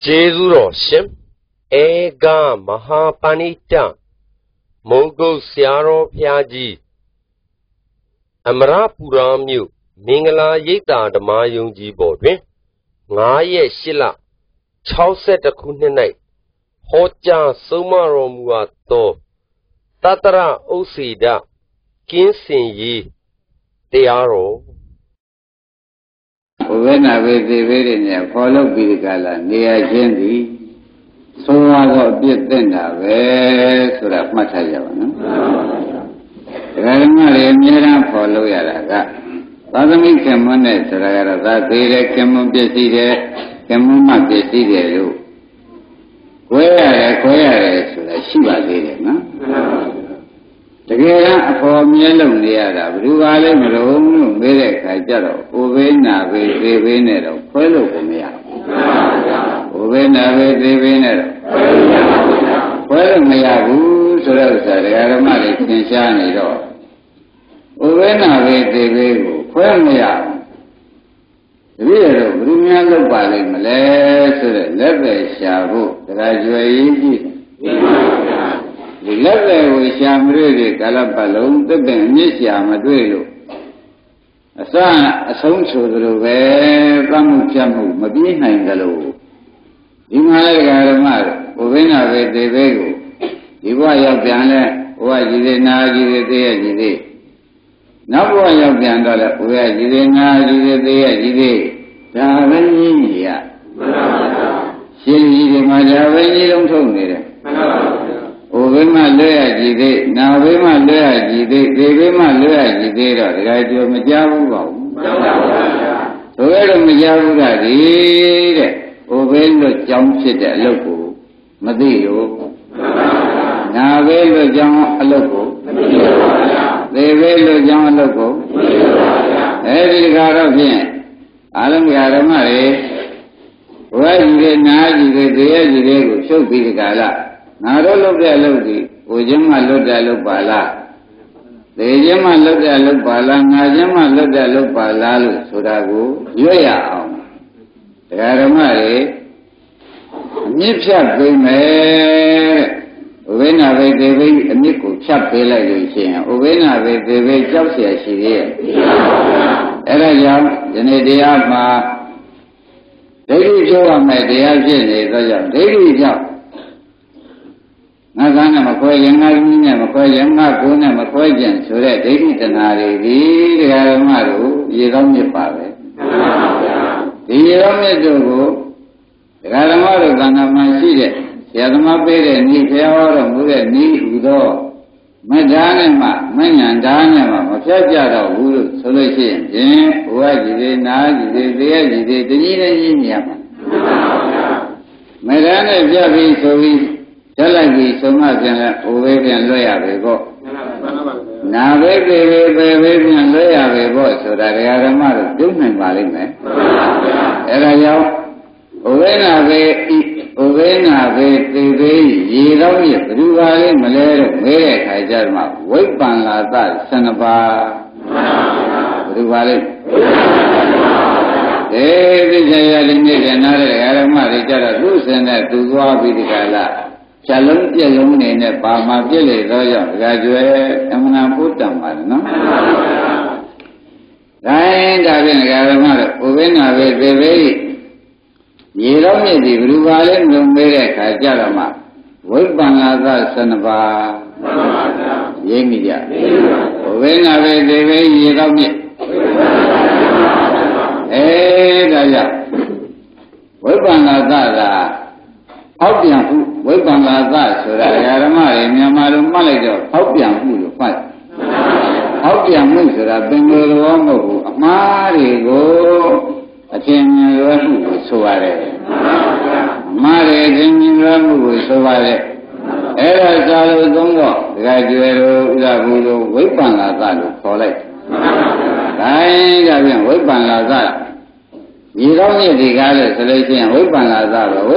Jezuro Shim Ega Mahapanita Mongo Siaro Piaji Amrapuramyu Mingala Yeta the Mayunji Bodwin Ngaye Shila Chauset a Kunenite Hoja Sumaromuato Tatara Osida Kinsin Yi Tearo Uvena Vedi follow Bidikala, near Jendi, so I got bit then so that much I have. Ramara follow Yaraga. Padami Kamone, Saragara, they came Peside, Kamuma Peside. Where so that she was there, Together for me alone, the other, Ruvale, Rome, Mere, Kajaro, Uvena, Venero, Quello Comia. Uvena, Venero. Quello Meabu, Sorosa, the Aromatic, Shani, Uvena, Vego, Quello Mea. Vero, Brumiano Bali, Malay, Leve, Shabu, graduate. The level we shall really Calapalum, the Benisha Maduelo. A son, a song so the way, Pamuchamu, Mabina in the low. Imalagamar, Uvena de Vego, Iwaya Piana, Wajidena, Gide, Naboya Piandala, Wajidena, Gide, Tavania. She is Majavani, don't tell me. Ovema Lea Gide, now Vema Lea Gide, Vema Lea Gide, Radio Majavu. So where the Majavu did, Ovelo jumps it at Loco, Madio. Now Velo jump a Loco, they Velo jump a Loco. Every God of him, Alam Yaramare, why you get Naji, the show be the Gala. Narolo Galodi, Ujama Lodalo Bala. The Yama Lodalo Bala, Najama Lodalo Bala, Sudago, Yoya. The Aramare Nipsha Bime, Uvena Vede, Nico Chapela, Uvena Vede, Chapsia, she did. Erayam, the Nediama, Lady Joa, my dear Jenny, Lady Joa. Nagana McCoy, Yanga, McCoy, Yanga, Guna, McCoy, so that they did an Ari, the Aramaru, Yeromi Pave. The Yeromi Dogo, the Aramaru, Gana Maside, Yadama Bede, Nifeora, Muda, Ni Udo, Madanema, Manyan Danema, Mafjara, Uru, Solution, Jen, Wajide, Naji, the Nina, Madana Javi, so we. Jalagi so much and lawyer bego. Now, baby, and lawyer bego, so that I are a mother, do me, Malime. Erayo, Ovena, ye don't yet, Ruvali, Malero, Mere, Kajarma, wait ban la that, Sanaba, Ruvali. Every day I didn't another Aramari, Luz and that to go up with the Gala. Shalom, Yalum, in a Pama, Jelly, Royal, graduate, Amana Putam, no? Ryan, Gavin, Garamara, Uvena, Vede, Yeromi, the Ruvalin, Lumbere, Kajarama, Wilbanaza, Sanaba, Yemidia, Uvena, Vede, Yeromi, Daya, Wilbanaza. How do you wait on that? So that I am a Malaga, how do you fight? How do you move that Bengal, Mari go, a chain, so I Mari, Ramu, so I Era Salo Dongo, graduate, Labudo, wait on that, collect. I have wait on that. You don't need the guy selection, Wipanaza,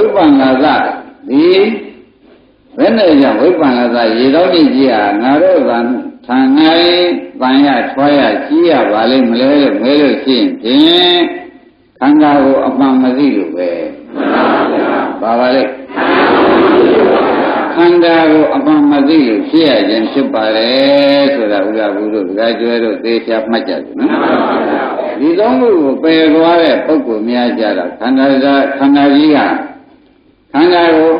when they are Wipanaza, you don't need Gia, Narovan, Tanai, Banya, Toya, Gia, Valley, Malay, Melo, Kanga upon Mazilu, bà bà đấy khăn đa của ông mà gì rồi chia trên chụp bà đấy rồi là ula buru cái chơi rồi tê chạp mất chặt nữa đi đông của bè qua đấy bốc của mía chả là khăn đa gì à khăn đa của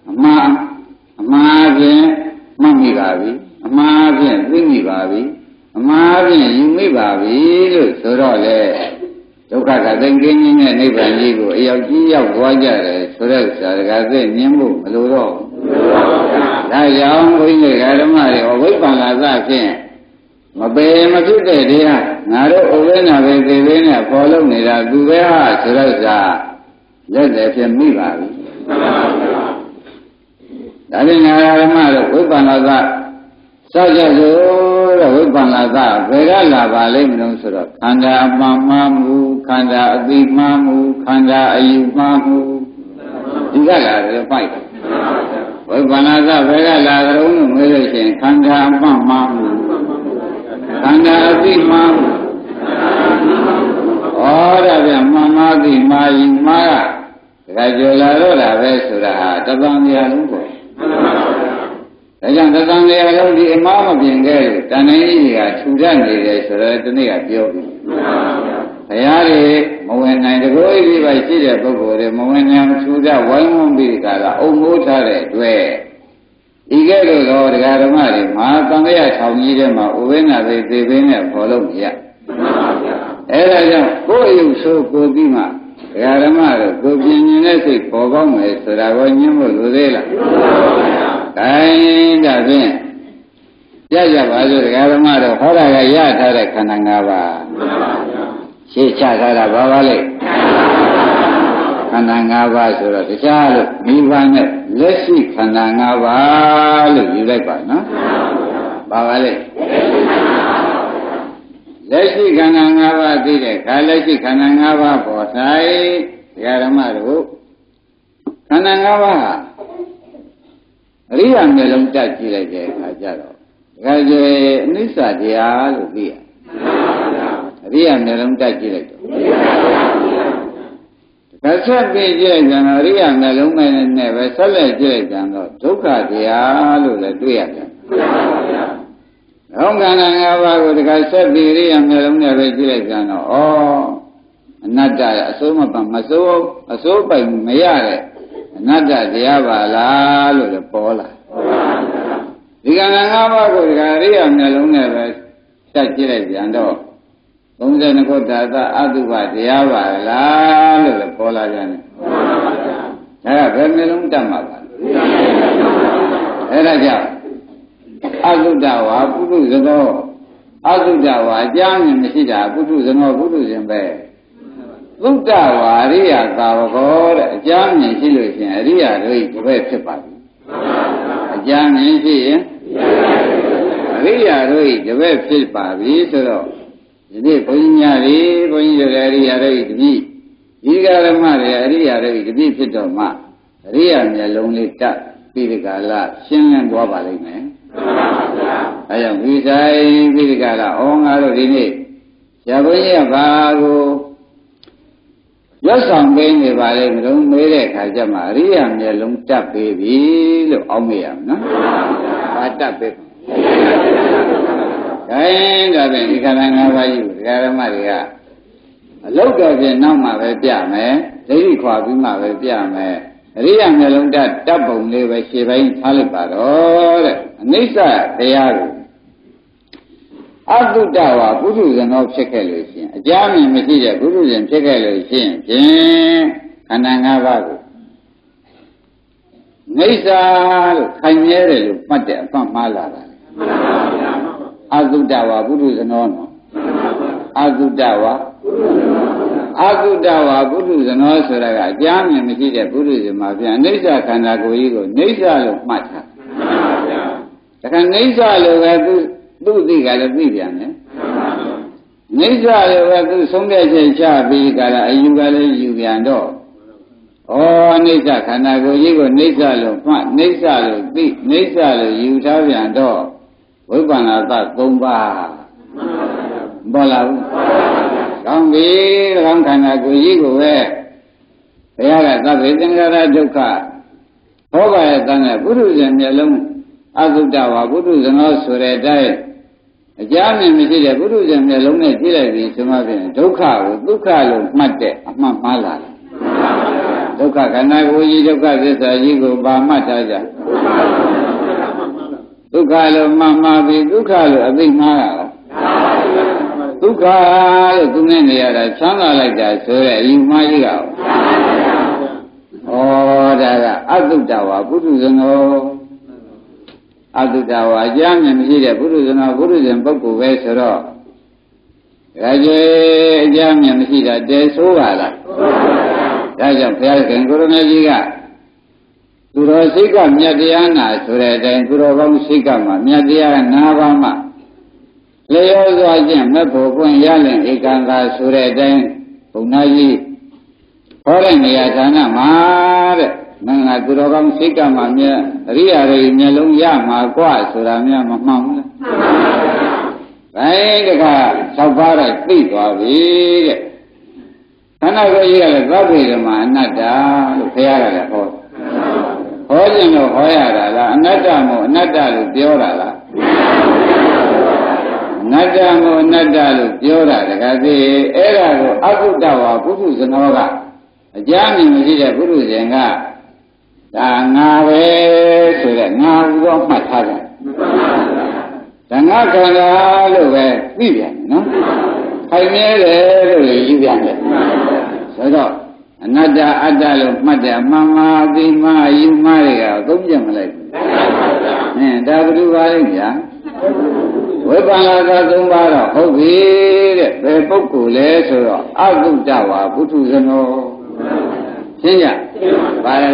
mà bien mami bà bị mà bien vinh bà bị mà bien yumi bà bị rồi đó là dốc cả tên kinh như này bạn gì của yêu chí yêu quá trời rồi đó là cái tên nhiệm vụ mà luôn đó đại giáo với người cái đó mà để với bạn là ra kia mà bé mà chút để đi à ngài đó ở bên nào về về bên này phò lâu này là tu bé à rồi đó là để phiền mi bà đại bên ngài mà được với bạn là ra sao giờ rồi với bạn là ra về đó là bà lấy mình đâu rồi khăn đa ma mu khăn đa adi ma mu khăn đa ayu ma mu đi ra là phải với bạn là ra về đó là rồi nó mới được chuyện khăn đa ma mu khăn đa adi ma mu đó là ma di ma yu ma cái chỗ là đó là về rồi là tập đoàn gì luôn rồi đại chẳng tập đoàn gì luôn đi mà biến cái ta này gì cả chủ ra này đấy rồi tôi này cả biểu thầy ấy mà when này được rồi đi vậy chỉ để bố rồi mà when em chủ ra vẫn không bị cả là ông bố cha đấy về ý cái đó cái đó mà tăng cái thằng gì đấy mà ở bên nào về bên này phò lâu vậy ấy là chẳng có yêu số có đi mà cái đó mà có biến như này thì phò con này rồi là có nhiều người rồi là cái đó vậy giờ bây giờ cái đó mà được họ là cái giá thay cái khả năng nào ba chỉ trả ra là bao bao lệ khả năng nào ba rồi là cái giá được mi van này lấy xí khả năng nào ba được như vậy phải nó bao bao lệ lấy xí khả năng nào ba thì đấy cái lấy xí khả năng nào ba bỏ sai cái đó mà được khả năng nào ba riêng người làm cha chỉ là cái khai trả đó cái gì nisa dia lu dia riêng người làm cha chỉ là cái sao bây giờ rằng riêng người làm cái này phải sao lại chỉ là rằng đó dukkha dia lu làတွေ့ရတယ်không khả năng ngã ba của cái sao bây riêng người làm này phải chỉ là rằng đó anatta số bệnh mấy đấy anatta dia ba la lu là bỏ laဒီကံငါးပါးကိုဒီကရိယာမျက်လုံးနဲ့ပဲတက်ကြည့်လိုက်ပြန်တော့32ခုသာသအတုပတရားပါလားလို့လည်းပေါ်လာကြတယ်။ဒါကဘယ်မျက်လုံးတက်မှာပါလဲ။အဲဒါကြောင့်အတုတဝါပုထုဇနောအတုတဝါအကြောင်းမြင်မရှိတာပုထုဇနောပုထုဇဉ်ပဲသုတ္တဝါရိယာသာဝကောတဲ့အကြောင်းမြင်ရှိလို့ရှိရင်အရိယာတို့ဤတစ်ပဲဖြစ်ပါပြီ။အကြောင်းမြင်ရှိရင်အရိယာတို့ဤတပည့်ဖြစ်ပါပြီဆိုတော့ဒီနေ့ဘုန်းကြီးများတွေဘုန်းကြီးတို့အရိယာတို့ဤတပည့်ဒီကာလမတွေအရိယာတို့ဤတပည့်ဖြစ်တော့မှအရိယာမျက်လုံးလေးတက်ပြီးဒီကာလရှင်းလင်းသွားပါလိမ့်မယ်။အဲကြောင့်ဝိဆိုင်ပြီးဒီကာလဩငါတို့ဒီနေ့ဆရာဘုန်းကြီးကဘာကိုရွတ်ဆောင်ပေးနေပါလေမလို့မေးတဲ့အခါကျမှအရိယာမျက်လုံးတက်ပေးပြီလို့အောက်မေးရမယ်နော်။ဘာတက်ပေးခိုင်းဒါဖြင့်ဒီခန္ဓာ၅ပါးကြီးကိုဒကာရမတွေကအလုတ်တော်ဖြင့်နောက်မှပဲပြမယ်ဒိဋ္ဌိခွာပြီးမှပဲပြမယ်အရိယာမျက်လုံးတက်ပုံလေးပဲရှေ့ပိုင်းထားလိုက်ပါတော့တဲ့အနိစ္စတရားကိုအတုတ္တဝါပုထုဇဏောဖြစ်ခဲ့လို့ရှိရင်အကြမ်းမြင်မရှိတဲ့ပုထုဇဉ်ဖြစ်ခဲ့လို့ရှိရင်ဖြင့်ခန္ဓာ၅ပါးကိုနိစ္စလို့ခိုင်မြဲတယ်လို့မှတ်တဲ့အမှတ်မှားလာတာအတုတ္တဝါပုထုဇဏောနော်အတုတ္တဝါပုထုဇဏောဆိုတာကအကြမ်းမြင်မရှိတဲ့ပုထုဇဉ်မှာပြန်နိစ္စခန္ဓာကိုယ်ကြီးကိုနိစ္စလို့မှတ်ထားဒါကနိစ္စလို့ပဲသူသိကလည်းသိပြန်တယ်နိစ္စလို့ပဲသူဆုံးဖြတ်ချက်ချပြီးကြတာအယူကလည်းယူပြန်တော့ဩနိစ္စခန္ဓာကိုယ်ကြီးကိုနိစ္စလို့မှတ်နိစ္စလို့သိနိစ္စလို့ယူထားပြန်တော့ဝိပ္ပန္နသ3ပါးပေါ်လာဘူးကောင်းပြီကောင်းခန္ဓာကိုယ်ကြီးကိုပဲဘုရားကသဗ္ဗေသင်္ခါရဒုက္ခဟောပါရဲ့တန်တဲ့ပုထုဇဉ်မျက်လုံးအသုတ္တဝါပုထုဇဉ်တော်ဆိုတဲ့အတိုင်းအကြမ်းမြင်မရှိတဲ့ပုထုဇဉ်မျက်လုံးနဲ့ကြည့်လိုက်ပြီးဆိုမှဖြင့်ဒုက္ခကိုဒုက္ခလို့မှတ်တဲ့အမှတ်မှားလာတယ်ဒုက္ခခန္ဓာကိုယ်ကြီးဒုက္ခသစ္စာကြီးကိုပါမှတ်ထားကြဒုက္ခလို့မှတ်မှားပြီးဒုက္ခလို့အသိမှားတာဒုက္ခလို့သူနဲ့နေရတာချမ်းသာလိုက်တာဆိုတဲ့အယူမှားကြီးကဩဒါကအသုတ္တဝါပုထုဇဉ်တော်အတုတ္တဝါအကြမ်းမြင်မရှိတဲ့ပုရုဇဉ်တော်ပုရုဇဉ်ပုဂ္ဂိုလ်ပဲဆိုတော့ဒါကြဲအကြမ်းမြင်မရှိတာတဲဆိုးပါလားဒါကြောင့်ဘုရားခင်ကိုရမကြီးကသူတော်စိတ်ကမြတ်တရားနာဆိုတဲ့အတိုင်းသူတော်ကောင်းစိတ်ကမှမြတ်တရားနာပါမှလျောစွာခြင်းမဲ့ဖို့ပွင့်ရလင်ဧကံသာဆိုတဲ့အတိုင်းဘုန်းသားကြီးဟောတဲ့နေရာဌာနမှာတဲ့မင်္ဂလာသူတော်ကောင်းစိတ်ကမှမြတ်အရိယာတွေမျက်လုံးရမှာกว่าဆိုတာများမမှန်ဘူးလားဘယ်တခါသောက်ပါးလိုက်သိသွားပြီတဲ့ခန္ဓာကိုယ်ကြီးကလည်းသဗ္ဗေဓမ္မာအနတ္တလို့ဘုရားကလည်းဟောခြင်းလို့ဟောရတာလားအနတ္တမို့အနတ္တလို့ပြောတာလားအနတ္တမို့အနတ္တလို့ပြောတာတခါသိအဲ့ဒါကိုအကုတ္တဝါပုထုဇဏောကအကြမ်းမြင်မရှိတဲ့ပုထုဇဉ်ကဒါငါပဲဆိုတဲ့ငါဟူသောမှတ်ထားတယ်ဒါငါခန္ဓာလို့ပဲသိပြန်နော်ခိုင်မြဲတယ်လို့ယူပြန်တယ်ဆိုတော့အနတ္တအတ္တလို့မှတ်တယ်အမှန်မှအသိမှအယူမှတွေကသုံးပြမလိုက်ဘူးဒါဘယ်လိုပါလဲဗျာဝိပဿနာကသုံးပါတော့ဟုတ်ပြီတဲ့ဘယ်ပုဂ္ဂိုလ်လဲဆိုတော့အသုတ္တဝါပုထုဇဏောရှင်းကြပါလဲ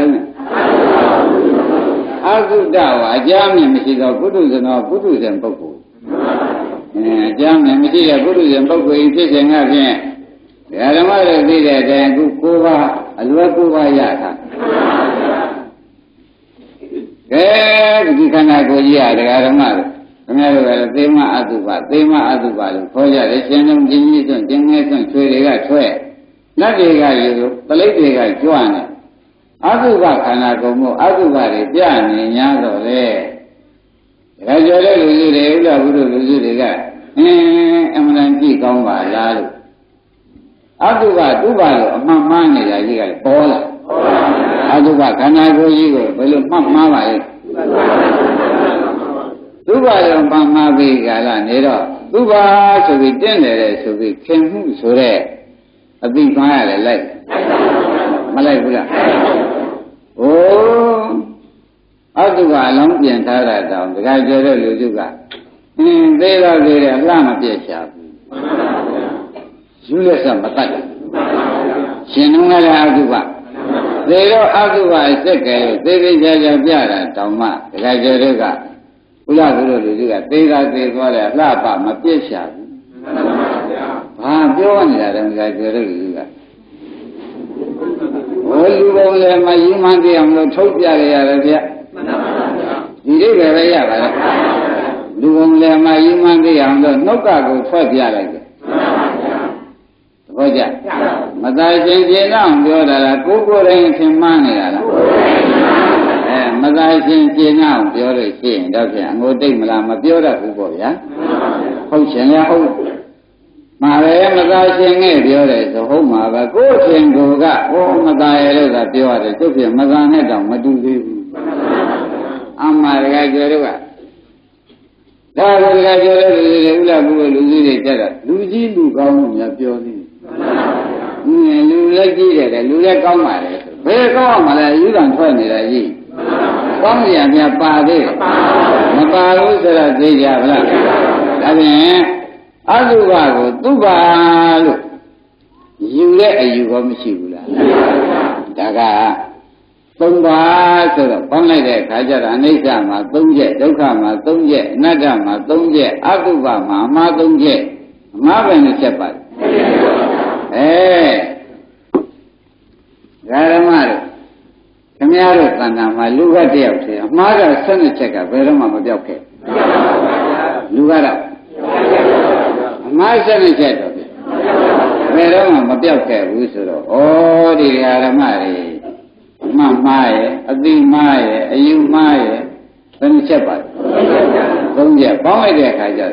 အသုတ္တဝါအကြမ်းမြင်မရှိသောပုထုဇဏောပုထုဇဉ်ပုဂ္ဂိုလ်အကြမ်းမြင်မရှိတဲ့ပုထုဇဉ်ပုဂ္ဂိုလ်ဖြစ်ခြင်းကဖြင့်ဓမ္မတွေသိတဲ့အတိုင်းအခု9ပါးအလွယ်9ပါးရတာကဲဒီခန္ဓာကိုယ်ကြီးရဓမ္မတွေခင်ဗျားတို့ကလည်းသေမအတုပသေမအတုပလို့ခေါ်ကြတယ်ရှင်လုံးချင်းကြီးစွန့်ကျင်းငယ်စွန့်ချွေတွေကထွက်လက်တွေကယူပလိတ်တွေကကြွနေအတုပခန္ဓာကိုယ်မို့အတုပတွေပြနေ냐တော့လေဒါကြောင့်လေလူကြီးတွေဥလာဘုရုလူကြီးတွေကအမှန်တန်ကြည့်ကောင်းပါလားလို့အတုပတုပလို့အမှန်မှားနေတာကြီးကလည်းပေါ်လာအတုပခန္ဓာကိုယ်ကြီးကိုဘယ်လိုမှတ်မှားပါလဲသုဘရောမှန်မှားပြီးကာလနေတော့သုဘဆိုပြီးတင့်တယ်ဆိုပြီးခင်မှုဆိုတဲ့အသိမှန်းရတယ်လိုက်မလိုက်ဘူးလားဩအတုကအလုံးပြင်ထားတာတောင်တခါကျတော့လူစုကသေးတော့သေးတယ်အလှမပြည့်ချဘူးယူလက်စမတတ်ရှင်နှုံးလည်းအတုပသေတော့အတုပအစ်က်ကဲလို့သေသေးချာချာပြတာတောင်မှတခါကျတော့ကဘုရားဘုရားလူစုကသေတာသေသွားတယ်အလှပမပြည့်ချဘူးဘာပြောနေတာလဲတခါကျတော့လူစုကဟိုလူပုံလည်းမယူမှန်းသိအောင်လို့ထုတ်ပြရရတယ်ဗျဒီလေးပဲရပါလားလူပုံလည်းမယူမှန်းသိအောင်လို့နှုတ်ကကိုထွက်ပြလိုက်တယ်သဘောကျမသာရှင်ကျေတော့ပြောတာလားကိုယ်ကိုယ်တိုင်သင်မှန်းနေတာလားမသာရှင်ကျေတော့ပြောလို့ရှိရင်တော့ဖြင့်အငိုတိတ်မလားမပြောတတ်ဘူးပေါ့ဗျာဟုတ်ရှင်လားဟုတ်မှာပဲမသာရှင်နဲ့ပြောတယ်ဆိုဟုတ်မှာပဲကိုယ်ရှင်ကိုကမသာရဲ့လို့သာပြောရတယ်သူဖြင့်မသာနဲ့တောင်မတူသေးဘူးအမှားတကယ်ပြောတော့ကဒါကတကယ်ပြောတဲ့လူတွေဥလာဘူးလူကြီးတွေတက်တာလူကြီးလူကောင်းလို့များပြောသေးတယ်လူလည်းကြီးတယ်လူလည်းကောင်းပါလေဘယ်ကောင်းမှလဲယူတံထွက်နေတာကြီးကောင်းရများပါသေးတယ်မပါဘူးဆိုတော့သိကြပါလားဒါဖြင့်အတုပကိုသူပလို့ယူတဲ့အယူကောမရှိဘူးလားဒါကသုံးပါဆိုတော့ပေါင်းလိုက်တဲ့အခါကျတော့အနိစ္စမှာ၃ချက်ဒုက္ခမှာ၃ချက်အနတ္တမှာ၃ချက်အတုပမှာအမှား၃ချက်အမှားပဲနဲ့ချက်ပါတယ်ဓမ္မတို့ခင်ဗျားတို့သဏ္ဍာန်မှာလူကတယောက်တည်းအမှားက12ချက်ကဘယ်တော့မှမပြောက်ခဲ့လူကတော့အမှား12ချက်တော့ဘယ်တော့မှမပြောက်ခဲ့ဘူးဆိုတော့ဩဒီဓမ္မတွေအမှန်မှားရဲ့အသိမှားရဲ့အယူမှားရဲ့ဘယ်နှချက်ပါလဲသုံးချက်ပေါင်းလိုက်တဲ့အခါကျ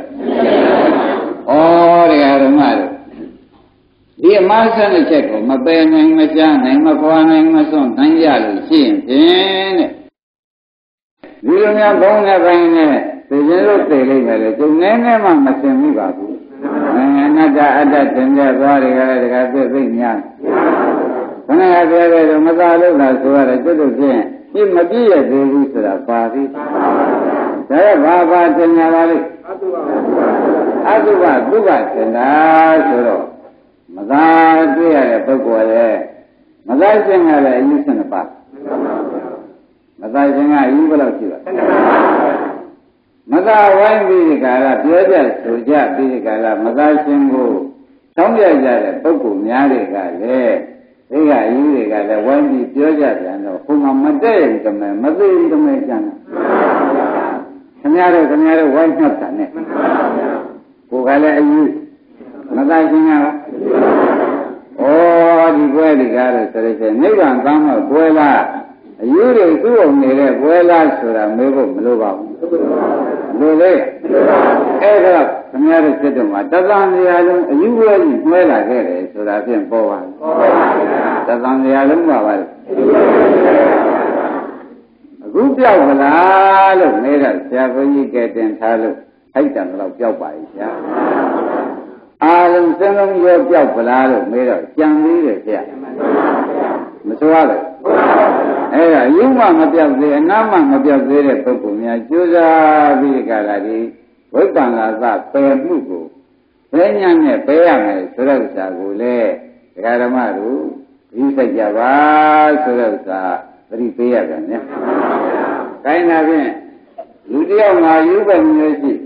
တော့ဩဒီဓမ္မတွေဒီအမှားဆက်တဲ့ချက်ကိုမပယ်နိုင်မကြားနိုင်မခွာနိုင်မစွန့်နိုင်ရလို့ရှိရင်ဖြင့်တဲ့ဒီလိုများဘုံနဲ့ပိုင်းနဲ့သိရင်လို့သိလိမ့်မယ်လေကျုံနေနေမှမသိမိပါဘူးအနတ္တအတ္တသင်ပြသွားတွေကလည်းတခါပြည့်သိမ့်များခဏကပြောတယ်တော့မသာလို့လားဆိုရတယ်ကျွတ်တို့ဖြင့်ပြည့်မပြည့်ရသေးဘူးဆိုတာပါပြီဒါရဘာသင်ညာပါလိမ့်အတုပသုဘသင်တာဆိုတော့မသာတွေ့ရတဲ့ပုဂ္ဂိုလ်ရဲ့မသာရှင်ကလည်းအယူ12ပါးမသာရှင်ကအယူဘယ်လောက်ရှိပါမသာဝိုင်းပြီးဒီကာလပြောကြဆိုကြပြီးဒီကာလမသာရှင်ကိုတောင်းကြကြတဲ့ပုဂ္ဂိုလ်များတွေကလည်းဒီကအယူတွေကလည်းဝိုင်းပြီးပြောကြပြန်တော့ဘုံမှာမတည့်ရင်တမဲမသိရင်တမဲကျန်တာခင်ဗျားတို့ဝိုင်းနှက်တာနဲ့ကိုယ်ကလည်းအယူမသာရှင်ကဒီပွဲဒီကားလို့ဆိုရတဲ့နိဗ္ဗာန်ကောင်းတော့ပွဲလားအယူတွေသူ့အောင်နေတဲ့ပွဲလားဆိုတာမေးဖို့မလိုပါဘူးလိုလေအဲ့တော့ခင်ဗျားတို့စိတ်တော်မှာတသံတရားလုံးအယူပွဲကြီးနှွဲလာခဲ့တယ်ဆိုတာဖြင့်ပေါ်ပါတသံတရားလုံးပါပါအခုပြောက်မလားလို့မေးတော့ဆရာဘုန်းကြီးကတင်ထားလို့ထိုက်တယ်တော့ပြောက်ပါရဲ့ဆရာအာလုံးစင်းလုံးရောပြောက်ပလားလို့မေးတော့ကြံသေးတယ်ဗျမဆိုရဘူးအဲ့ဒါယုံမှမပြောက်သေးအနာမှမပြောက်သေးတဲ့ပုဂ္ဂိုလ်များကြိုးစားပြီးကြလာဒီဝိပ္ပန္နာသပယ်မှုကိုဘယ်ညာနဲ့ပယ်ရမယ်ဆိုတဲ့ဥစ္စာကိုလေဒကာဓမ္မတို့ဒီစိတ်ကြပါဆိုတဲ့ဥစ္စာသတိပေးရပြန်နော်။ကိုင်းတာဖြင့်လူတယောက်မှာယူပဲမျိုးရှိ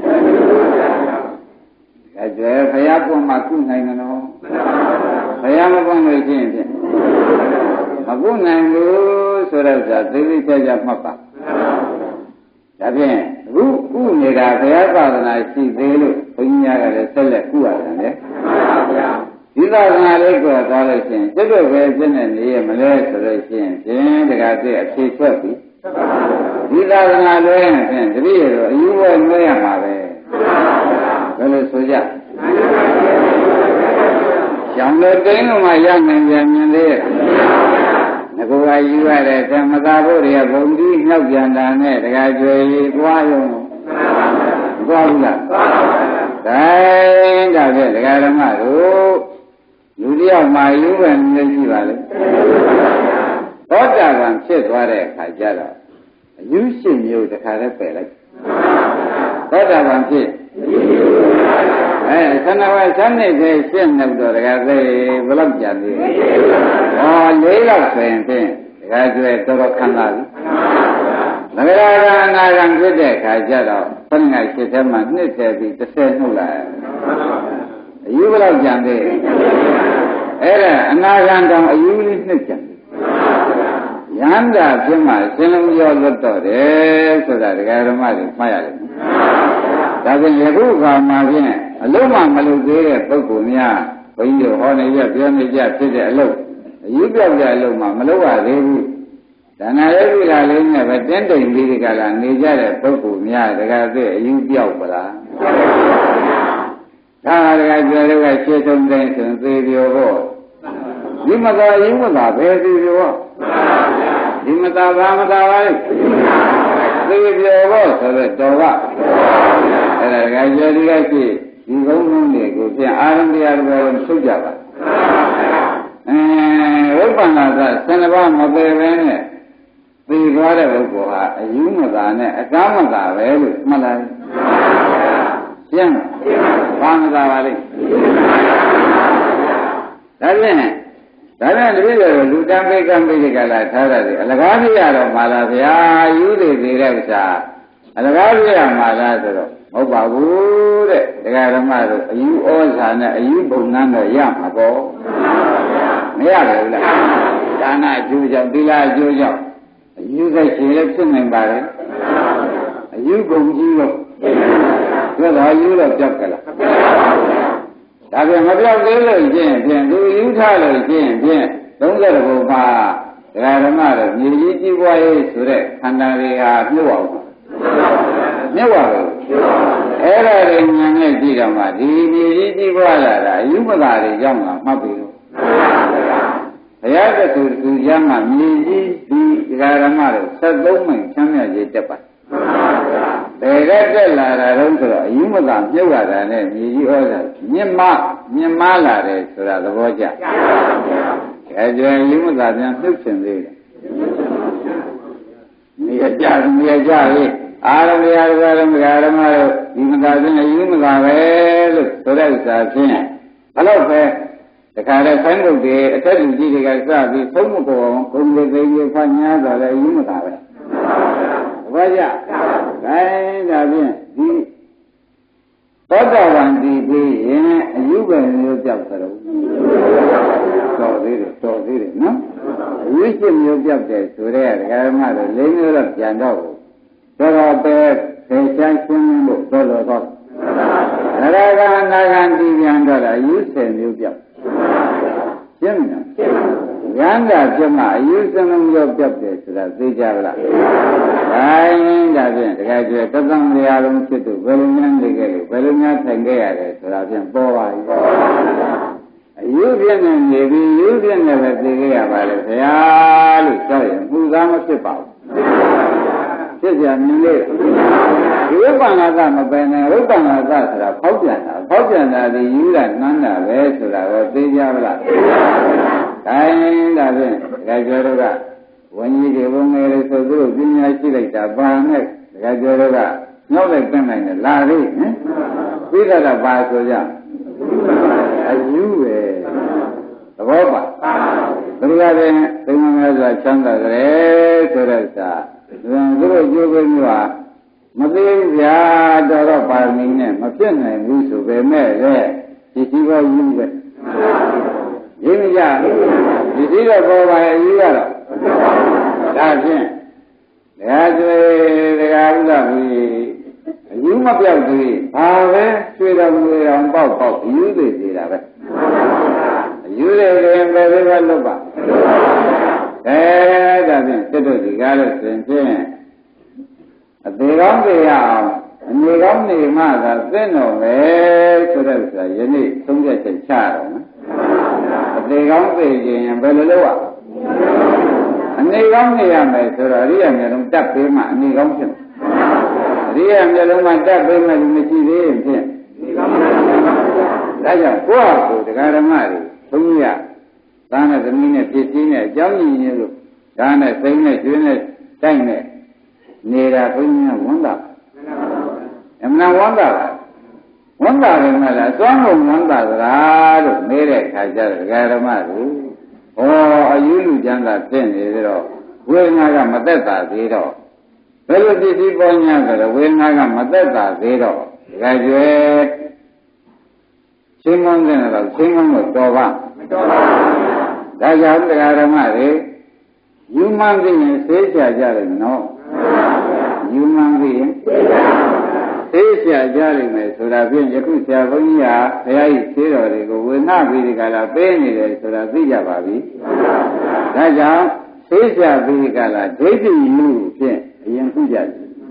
ဒါကြွယ်ဘုရားပွင့်မှကုနိုင်တယ်နော်ဘုရားမပွင့်လို့ရှိရင်ဖြင့်မကုနိုင်ဘူးဆိုတော့သိသိချာချာမှတ်ပါဒါဖြင့်အခုကုနေတာဘုရားသာသနာရှိသေးလို့ဘုန်းကြီးများကလည်းဆက်လက်ကုရတယ်လေဒီသာသနာလေးကိုသွားလို့ရှိရင်ကျွတ်တို့ပဲပြည့်နေနေရမလဲဆိုလို့ရှိရင်ဖြင့်တခါတည်းအဖြေထွက်ပြီဒီသာသနာလွဲရင်ဖြင့်တပည့်ရတော့အယူဝဲလွဲရမှာပဲဘယ်လိုဆိုကြကျောင်းတော်တင်းလို့မှရနိုင်ပြန်မြင်သေးရဲ့ငါကယူရတဲ့ဓမ္မသာဘုရားဘုံကြီးနှောက်ပြန်တာနဲ့တခါကျွေးသွားရုံသွားဘူးလားဒါဖြင့်ဒကာဓမ္မတို့လူတယောက်မှယူပဲနေရှိပါလေသောတာပန်ဖြစ်သွားတဲ့အခါကျတော့အယူရှိမျိုးတခါတည်းပယ်လိုက်သောတာပန်ဖြစ်ခဏဝဲဆန်းနေသေးရှင်းနေတော့တခါသေးဘယ်လောက်ကြာသေးလဲ၄လောက်ဆိုရင်ဖြင့်တခါကျွဲတော်တော်ခံလာပြီငရရာနာရံဖြစ်တဲ့အခါကျတော့ဘယ်ငါရှိသေးမှနှစ်သေးပြီး30နှုတ်လာအယူဘယ်လောက်ကြာသေးအဲ့ဒါအနာဂံတောင်အယူလေးနှစ်ကြာရဟန္တာဖြစ်မှရှင်လုံးရောလွတ်တော့တယ်ဆိုတာဒကာဓမ္မတွေမှတ်ရတယ်ဒါဖြင့်ယခုခါမှာဖြင့်အလုံးမမလုပ်သေးတဲ့ပုဂ္ဂိုလ်များဘုန်းကြီးတို့ဟောနေကြပြောနေကြဖြစ်တဲ့အလုံးအယူပြောက်တဲ့အလုံးမှာမလုပ်ရသေးဘူးဒါနာရဲ့ဒီလာလေးနဲ့ပဲတင်းတိမ်ပြီးဒီကလာနေကြတဲ့ပုဂ္ဂိုလ်များဒကာသိအယူပြောက်ပလားဒါဒကာကျော်တို့ကရှင်းဆုံးတဲ့ဆိုသေပြောဖို့ဒီမသာယူမသာပဲသေပြောဒီမသာဘာမသာပါလဲသေပြောဖို့ဆိုတော့တော်ကအဲ့ဒါဒကာကျော်တွေကရှိဒီကုန်းလုံးတွေကိုဖြင့်အာရုံတရားတွေဆုတ်ကြပါဝိပ္ပန္နာသ12ပါးမပယ်ပဲနဲ့သိသွားတဲ့ပုဂ္ဂိုလ်ဟာအယူမသာနဲ့အကားမသာပဲလို့မှတ်လိုက်ရှင်းဘာမသာပါလိမ့်ဒါဖြင့်တပည့်တော်လူတံပိကံပိကလာထားရတယ်အလကားပြရတော့မှာလားဗျာယူသေးသေးတဲ့ဥစ္စာအလကားပြရမှာလားဆိုတော့မဟုတ်ပါဘူးတဲ့ဒကာဓမ္မတို့အယူဩဇာနဲ့အယူပုံနှမ်းတော့ရမှာပေါ့မရဘူးလားဒါနအကျိုးကြောင့်သီလအကျိုးကြောင့်အယူစိတ်ရှင်လည်းဖြစ်နိုင်ပါလေအယူကုန်ကြီးတော့ဒါတော့အယူတော့ကြောက်ကလားဒါပြန်မပြောက်သေးလို့ချင်းဖြင့်သူယူထားလို့ချင်းဖြင့်30ဘုံမှာဒကာဓမ္မတို့မြေကြီးကြီးပွားရေးဆိုတဲ့ခန္ဓာတွေဟာမြုပ်အောင်မြုပ်ပါဘူးအဲ့ဒါတွေဉာဏ်နဲ့ကြည့်တော့မှဒီမြေကြီးကြီးပွားလာတာယူမသာတွေကြောင့်မှမှတ်ပြီလို့ဘုရားသခင်သူရမှမြေကြီးဒီဒကာဓမ္မတို့73မိန်ချမ်းမြတ်ကြီးတက်ပါဘယ်ကတက်လာတာတော့ဆိုတော့အယူမသာမြုပ်လာတာနဲ့မြေကြီးဟောတာမြင့်မလာတယ်ဆိုတာသဘောကျအဲ့ဒီယူမသာပြန်နှုတ်ချင်သေးတယ်မြေကြပြီအာရမယဓမ္မတို့ဒီမသာချင်းယူမသာပဲလို့ဆိုတဲ့ဥစ္စာဖြင့်ဘလို့ပဲတခါတည်းဆိုင်းလုပ်တယ်အထက်လူကြီးတွေကစပြီးသုံးမပေါ်အောင်ဂုံတွေသိပြီးဖတ်ညာဆိုလည်းယူမသာပဲဘာကြဒါဖြင့်ဒီသောတာပန်ဒီပြီးရင်အယူပဲမျိုးပြောက်သလိုတော်သေးတယ်နော်အယူရှိမျိုးပြောက်တယ်ဆိုတဲ့ဒကာမတို့၄မျိုးတော့ပြန်တော့တော်ပဲဖေချမ်းရှင်းလို့တော်တော့အရဂါနာဂံဒီပြန်တော့အယူ10မျိုးပြောက်ရှင်းမလားရန်တာပြမအယူစလုံးမျိုးပြောက်တယ်ဆိုတာသိကြပါလားဒါဖြင့်တကယ်ကျသတ္တံတရားလုံးဖြစ်သူဘယ်လိုများနေခဲ့လို့ဘယ်လိုများထိုင်ခဲ့ရတယ်ဆိုတာဖြင့်ပေါ်ပါပြီအယူပြည့်နဲ့နေပြီးယူပြည့်နဲ့ပဲသိခဲ့ရပါလေဘုရားလို့ဆိုရင်မှုသားမဖြစ်ပါဘူးဖြစ်ကြမြင်လေဒီဝိပန္နာကမပယ်နဲ့ဝိပန္နာကဆိုတာဖောက်ပြန်တာဒီယူတာနန်းတာပဲဆိုတာကိုသိကြပါလားဒါဖြင့်တကယ်ကျတော့ကဝိညာဉ်တွေဘုံငယ်တွေဆိုသူတို့ပညာရှိလိုက်တာပါနဲ့တကယ်ကျော်တော့ကညှောက်လိုက်ပြန်နိုင်တယ်လာသေးဟင်ပြီးတော့ပါဆိုကြအယူပဲသဘောပါသူကလည်းသိမှများစွာချမ်းသာကြတယ်ဆိုတဲ့ဥစ္စာသူတို့ကြိုးပမ်းမှုဟာမသိဗျာတော့ပါမီနဲ့မဖြစ်နိုင်ဘူးဆိုပေမဲ့လည်းဒီစီကယူပဲရင်းမကြဒီစီတော့ပေါ်ပါရဲ့ယူရတော့ဒါဖြင့်တရားကျွေးတရားဥဒ္ဒဘူးအယူမပြောက်သေးဘာပဲကျွေးတော်မူအောင်ပေါက်အယူသေးသေးတာပဲအယူသေးရင်ဘယ်လိုပဲလုပ်ပါဒါဖြင့်စစ်တို့ဒီကားလို့ဆိုရင်အသေးကောင်းသေးရအောင်အနေကောင်းနေမှသာသိတော့ပဲဆိုတဲ့ဥစ္စာယနေ့သုံးချက်ချရတော့နော်အသေးကောင်းသေးရင်ဘယ်လိုလုပ်ရအနေကောင်းနေရမယ်ဆိုတော့အရိယာမျိုးလုံးတတ်ပေးမှအနေကောင်းဖြစ်မယ်အရိယာမျိုးလုံးမှာတတ်ပေးမှလူမရှိသေးရင်ဖြင့်ဒါကြောင့်ကိုယ့်ဟာကိုယ်တရားဓမ္မတွေသုံးရသားနဲ့သမီးနဲ့ဖြစ်ချင်းနဲ့အကြောင်းကြီးလို့ဒါနဲ့စိတ်နဲ့ကျွေးနဲ့တိုက်နဲ့နေတာဘုရားဝန်တာအမှန်ဝန်တာဝန်တာတယ်မလားသွားလို့ဝန်တာသလားလို့မေးတဲ့အခါကျတော့တရားဓမ္မတွေဩအယူလူကျမ်းသာဖြစ်နေသေးတော့ဝေဒနာကမသက်သာသေးတော့ဘယ်လိုပစ္စည်းပေါ်ညာဆိုတော့ဝေဒနာကမသက်သာသေးတော့ဒါကြွယ်ရှင်းကောင်းတဲ့တော့ရှင်းကောင်းလို့တော်ပါမတော်ပါဘူးဒါကြောင့်တရားဓမ္မတွေယူမှန်းသိရင်သိချကြတယ်နော်ယူမှန်းသိရင်သိချကြလိမ့်မယ်ဆိုတာဖြင့်ယခုဆရာဘုန်းကြီးကဘုရားကြီးခြေတော်တွေကိုဝေနာပြီးဒီကလာပေးနေတယ်ဆိုတာသိကြပါပြီဒါကြောင့်သိချပြီးဒီကလာဒိဋ္ဌိယူဖြင့်အရင်ခုကြတယ်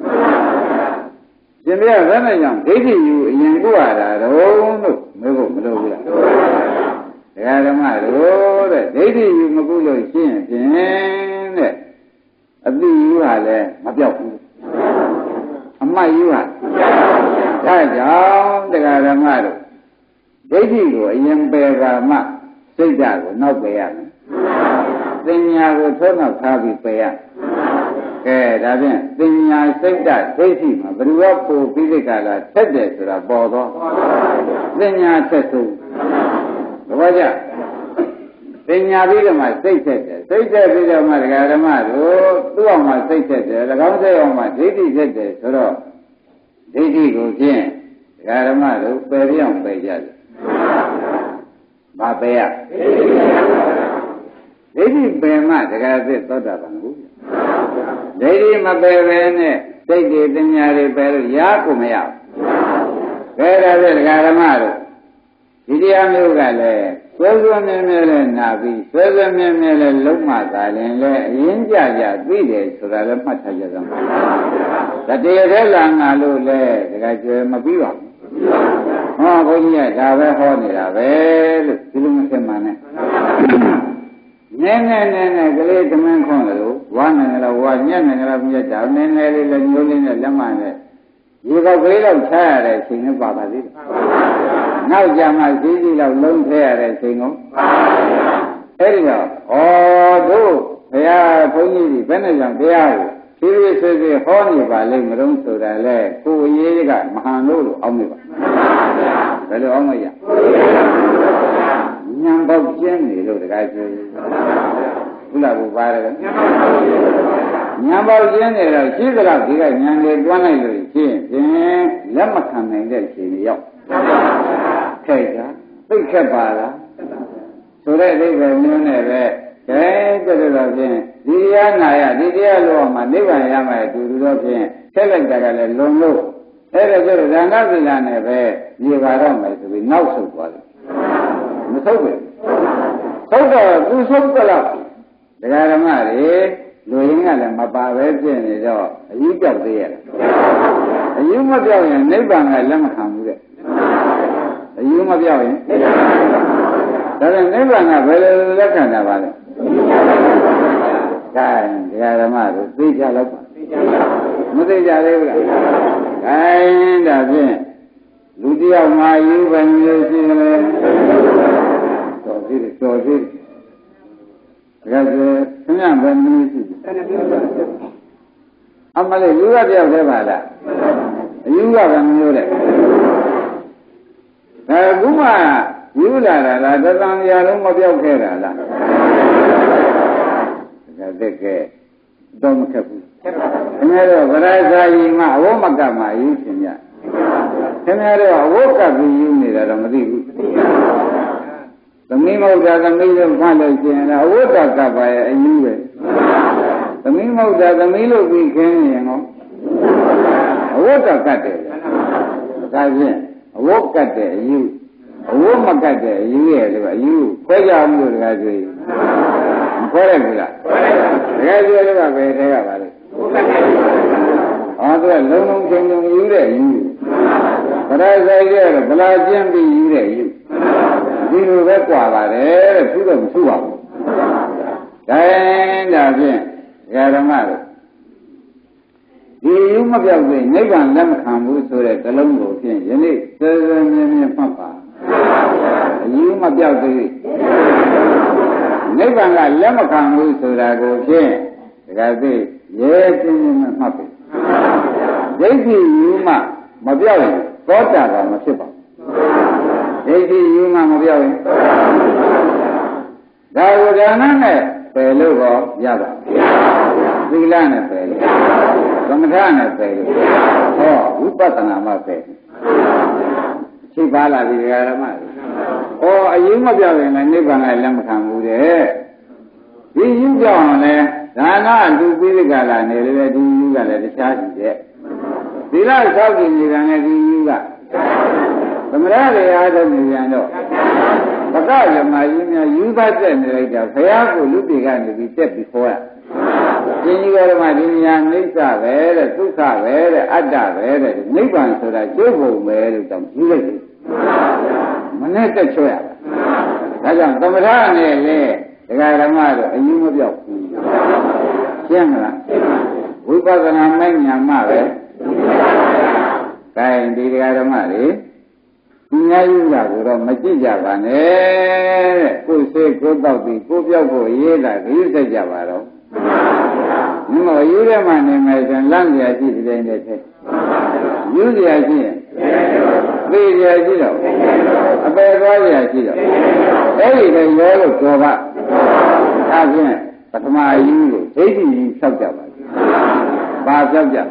ရှင်ဘုရားဘယ်နဲ့ကြောင့်ဒိဋ္ဌိယူအရင်ခုရတာတော့လို့မေးဖို့မလိုဘူးလားတရားဓမ္မတို့တဲ့ဒိဋ္ဌိယူမကုလို့ရှင်းဖြင့်တဲ့အတိယူဟာလည်းမပြောက်ဘူးအမှတ်ယူဟာဒါကြောင့်တရားဓမ္မတို့ဒိဋ္ဌိကိုအရင်ပယ်ကမှစိတ်ဓာတ်ကိုနောက်ပယ်ရမယ်သင်ညာကိုထိုးနောက်ထားပြီးပယ်ရကဲဒါဖြင့်သင်ညာစိတ်ဓာတ်ဒိဋ္ဌိမှာဘယ်လိုပို့ပြီးဒီကလာထက်တယ်ဆိုတာပေါ်တော့သင်ညာဆက်ဆုံးသဘောကျပညာပြီးတော့မှစိတ်ဆက်တယ်စိတ်ဆက်ပြီးတော့မှဒကာဓမ္မတို့သူ့အောင်မှစိတ်ဆက်တယ်၎င်းစိတ်အောင်မှဒိဋ္ဌိဆက်တယ်ဆိုတော့ဒိဋ္ဌိကိုဖြင့်ဒကာဓမ္မတို့ပယ်ပြအောင်ပယ်ကြတယ်မပယ်ရဒိဋ္ဌိပယ်မှဒကာသစ်သောတာပန်ကိုဒိဋ္ဌိမပယ်ပဲနဲ့စိတ်တွေပညာတွေပယ်လို့ရကိုမရဘူးဘယ်ဒါဖြင့်ဒကာဓမ္မတို့ဒဒီတရားမျိုးကလည်းဆွဲဆွဲမြဲမြဲနဲ့နာပြီးဆွဲဆွဲမြဲမြဲနဲ့လုံးမသာရင်လည်းအရင်ကြကြသိတယ်ဆိုတာလည်းမှတ်ထားကြသမှာတတရားထဲလာငါလို့လည်းတခါကျွဲမပြီးပါဘူးဟောဘုန်းကြီးကဒါပဲဟောနေတာပဲလို့ဒီလိုမသိမှန်းနဲ့နည်းနည်းကလေးသမင်းခွန်းလို့ဝါနေလားဝါညံ့နေလားမြတ်တာနည်းနည်းလေးလည်းညှိုးလေးနဲ့လက်မနဲ့ဒီကောက်ကလေးတော့ချရတဲ့အချိန်နဲ့ပါပါသေးတယ်နောက်ကြမှာကြီးလောက်လုံးထဲရတဲ့အချိန်ကိုအဲ့ဒီတော့တို့ဘုရားဘုန်းကြီးတွေဘယ်နဲ့ကြောင့်တရားကိုဖြည်းဖြည်းဆွေးဟောနေပါလိမ့်မလို့ဆိုတာလေကိုယ်ရေးကမဟန်လို့အောင်းနေပါဘယ်လိုအောင်းမရညံပေါက်ကျင်းနေလို့တခါပြောဘုလားဘုရားတယ်ညံပေါက်ကျင်းနေတော့ရှိသလားဒီကညံနေတွန်းလိုက်လို့ရှင်းဖြင့်လက်မခံနိုင်တဲ့ရှင်ရောက်ခိုက်တာသိခက်ပါလားဆိုတဲ့အဓိပ္ပာယ်မျိုးနဲ့ပဲကဲတော်ဖြင့်ဒီတရားနာရဒီတရားလို့မှနိဗ္ဗာန်ရမယ်တူတူတော့ဖြင့်ဆက်လိုက်တာကလည်းလွန်လို့အဲ့ဒါဆိုတော့ဒါနသီလနဲ့ပဲပြေပါတော့မယ်ဆိုပြီးနောက်ဆုတ်သွားတယ်မဆုတ်ဘူးဆုတ်တော့သူဆုတ်ကြလားဒကာဓမ္မတွေလူရင်းကလည်းမပါပဲဖြစ်နေတော့အယူပြောက်သေးရဲ့အယူမပြောက်ရင်နိဗ္ဗာန်ကလက်မခံဘူးတဲ့အယူမပြောက်ရင်ဒါနဲ့နိဗ္ဗာန်ကဘယ်လိုလက်ခံတာပါလဲကဲဒကာဓမ္မတို့သိကြလောက်ပါမသိကြသေးဘူးလားကဲဒါဖြင့်လူတယောက်မှာယူပဲမျိုးရှိတယ်တော်သေးတယ်ဒါကြခင်ဗျဘယ်မျိုးရှိအမလေးယူရတယောက်သေးပါလားအယူကပဲမျိုးတဲ့ဒါကုမယူလာတာလားသံဃာလုံးမပြောက်ခဲ့တာလားဒါတကယ်တော့မခက်ဘူးခင်ဗျားတို့ဗရဇာကြီးမှာအဝမကမှာယူရှင်ကြခင်ဗျားတို့အဝကပြီးယူနေတာတော့မသိဘူးသမီးမဟုတ်တာသမီးလို့ဖတ်လို့ရှင်လားအဝတကပါရဲ့အယူပဲသမီးမဟုတ်တာသမီးလို့ပြီးခင်းရင်ရောအဝတကတ်တယ်ဒါဖြင့်အဝကတ်တဲ့အယူအဝမကတ်တဲ့အယူရဲ့လို့အယူခွဲကြမှုလို့တကားကြွေးမခွဲရဘူးလားတကားကြွေးလို့ကဘယ်ထဲကပါလဲသူကလုံးလုံးချင်းချင်းယူတဲ့ယူဗရဇိုက်ရဲ့ဗလာကျင်းပြီးယူတဲ့ယူဒီလိုပဲကြွာပါတယ်တဲ့သူတော့မသူ့ပါဘူးဒါဖြင့်ဓမ္မတို့ဒီယူမပြောက်သေးနိဗ္ဗာန်လက်မခံဘူးဆိုတဲ့ကလုံးကိုဖြင့်ယနေ့စေစေမြဲမြဲမှတ်ပါအယူမပြောက်သေးနိဗ္ဗာန်ကလက်မခံဘူးဆိုတာကိုဖြင့်ဒါကသိရဲပြင်းပြင်းမှတ်ပြီဒိဋ္ဌိယူမပြောက်ရင်သောတာပန်မဖြစ်ပါဘူးဒိဋ္ဌိယူမပြောက်ရင်ဒါဝဒနာနဲ့ပယ်လို့တော့ရပါသီလနဲ့ပယ်လို့သမထနဲ့ပယ်လို့ဟောဝိပဿနာမှပယ်ရှိပါလားဒီဓမ္မတွေအယူမပြောက်ရင်လည်းနိဗ္ဗာန်ကလက်မခံဘူးတဲ့ဒီယူပြောင်းလည်းဒါနလူပိဋကလာနေလေဒီယူကလည်းတခြားရှိတဲ့သီလသောက်ကြည်နေတာနဲ့ဒီယူကသမထတွေအားထုတ်နေပြန်တော့ဘကယမကြီးများယူသတ်နေလိုက်တာဘုရားကိုလူတွေကနေပြီးတက်ပြီးခေါ်ရရှင်ကြီးတော်မှာဒီညာနိစ္စပဲတဲ့ဒုက္ခပဲတဲ့အတ္တပဲတဲ့နိဗ္ဗာန်ဆိုတာကျုပ်ပုံပဲလို့တောင်ယူလိုက်တယ်မနဲ့တက်ချွတ်ရတာဒါကြောင့်သမထနဲ့လေဒကာဓမ္မတို့အယူမပြောက်ဘူးရှင်းမလားဝိပဿနာမဲ့ညာမှပဲဒါရင်ဒီဒကာဓမ္မတွေဒီများယူတာကိုတော့မကြည့်ကြပါနဲ့တဲ့ကိုယ်စိတ်ကိုယ်တော့ပြီးကိုယ်ပြောက်ဖို့ရေးတာခရီးဆက်ကြပါတော့မြမယူရမှနေမယ်ဆိုရင်လမ်းရရှိတဲ့တဲ့ထဲယူရရှိရင်သိရရှိတော့အပေသွားရရှိတော့အဲ့ဒီပဲရောလို့တော်ပါဒါဖြင့်ပထမယူလို့ဒိဋ္ဌိယူဆောက်ကြပါဘာဆောက်ကြ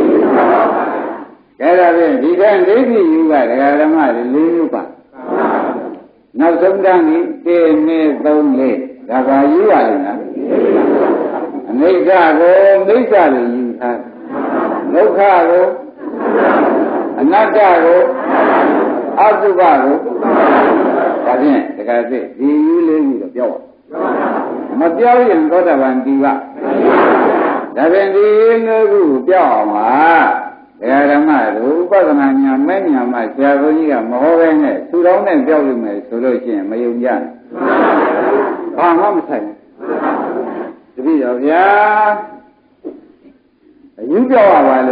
ကဲဒါဖြင့်ဒီကံဒိဋ္ဌိယူကဒကာဓမ္မတွေ၄မျိုးပါနောက်ဆုံးတန်းကြီး1 2 3 4ဒါပါယူရလိမ့်မယ်အနိစ္စကိုမိစ္ဆာလို့ယူထားဒုက္ခကိုအနတ္တကို Asubaru, Kadian, the Gazi, the Uli, the Pio. Material got a one diva. Davin the Pio, Yaramaru, Badamania, many of my Javonia, Mohan, Sudan and Belgium, solution, Mayuyan. I'm saying. The video, yeah. You go while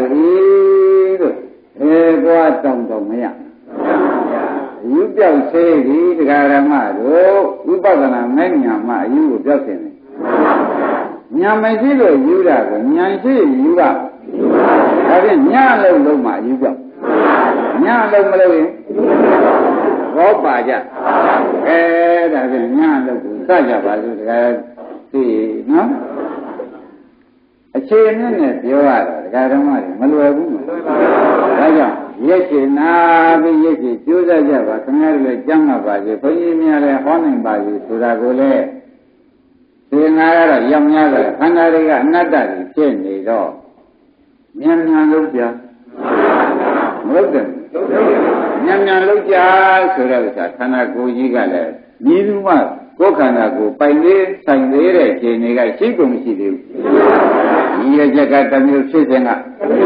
go out to me. You go say the Garamado, Ubadana, many of my you just in it. Nyamazilo, you are, Nyansi, you are. I didn't Nyalo Loma, you go. Nyalo Malay, Robaja. I didn't Nyalo, Saja, see, no? A chain in it, you are, Garamari, Malu. Yes, now the Yaki, Judah Java, Canary, Jamabaji, Payimia, Honing Baji, Suragole. Sinara, Yamara, Hanaria, Nadari, chain it all. Nyamna Luja, Logan, Nyamna Luja, Surasa, Kanago Yigale, Niduma, Kokanago, Pine, Sangere, Jeniga, Chigum Sidu. Ye Jagatamu Sitena,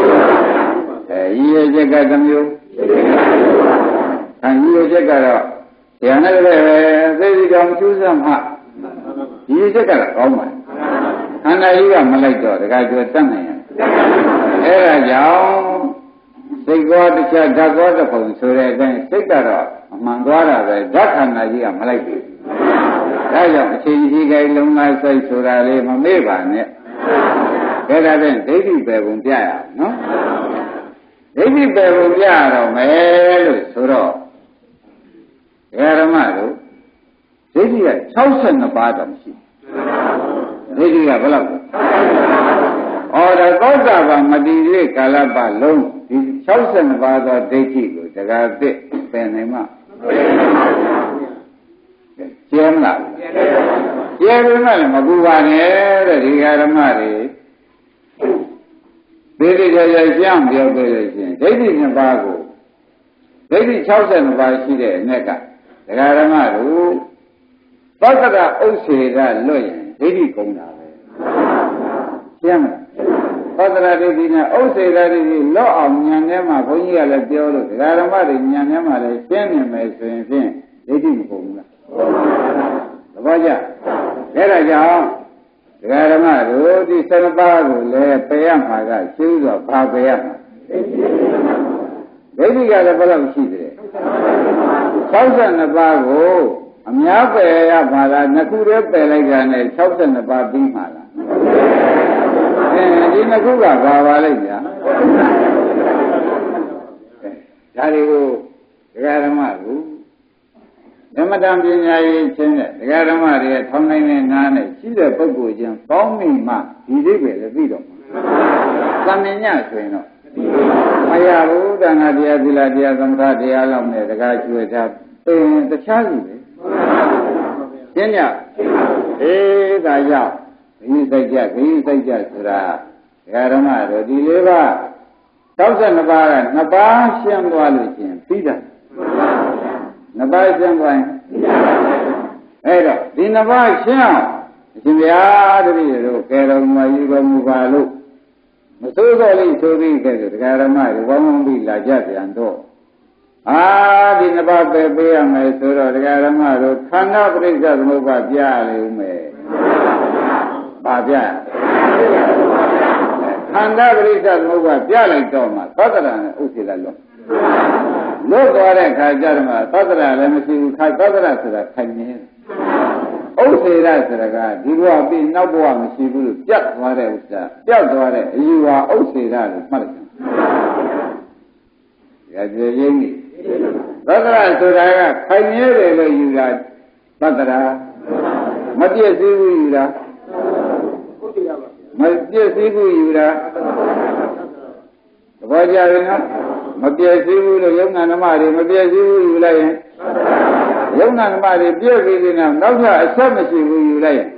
Ye Jagatamu, and Ye Jagara, Yanaka, they come to some hut. Ye Jagara, oh my. And I am Malay, the guy to a son. Era Yao, they got the child that was upon so then stick that up. Mangwara, the Dakana, Malay. Raja, he gave them nice say so that I am a maven. Better than David Bevumbia, no? David Bevumbia, Mel, Suro. Yaramado, David had 1,000 of bottom sheep. David have love. Or the Goda Madiri Kalaba loan, is 1,000 of other Deki, the Gade, Penema. Yamla. Yamla, Mabuane, the Yaramari. They did a young building. They didn't bago. They did 1,000 of Ashide, Neka. The Garamadu. Bakada Ose that lawyer. They did come now. Yamla. Bakada did Ose that is law of Nyanema, Bonia, the Biolo, the Garamadi, Nyanema, the Senior, they didn't come now. The Baja. There I go. Garamado, the Sanabago, Le Payamaga, shoes of Pavayama. Baby got a bottle of sheet. 1,000 of Bago, a Miapa, Mala, Nakura Pelagan, 1,000 of Babimala. And in Nakura, Bavalaya. Tarigo, Garamado. The Madame Dina, the Garamari, Tomlin and Nane, she's a Bogujan, Tommy Ma, he did with a video. Samina, you know. Mayaru, and Adia Villadia, the Alam, the guy who had the Charlie. Kenya, eh, Daya, he's a jack, Garamari, deliver 1,000 of our Nabashian Waluchin, Peter. Nabashian wine. Edo, the Nabashian. Jimia, the Kero, my Yugo Mubalu. Masoli, so we get the Garamari, one will be like Jackie and Do. Ah, the Nababe and my Sura, the Garamaro, cannot bring us over Bialume. Babia. Cannot bring us over Bialing Thomas, Father Utilalo. Look at it, Kajarma, Padra, let me see you Padra to the Kanye. Oh, say that to the guy. You are being no one, she will just what else. Just what else. You are oh, say that, Martin. Yes, Yemi. Padra to the guy, Kanye, you got Padra. Matia Sibu, you are. Matia Sibu, you are. What are you know? Matia Sibu, the young Anamari, Matia Sibu, you like. Young Anamari, dear Vidina, now I saw Missy you like.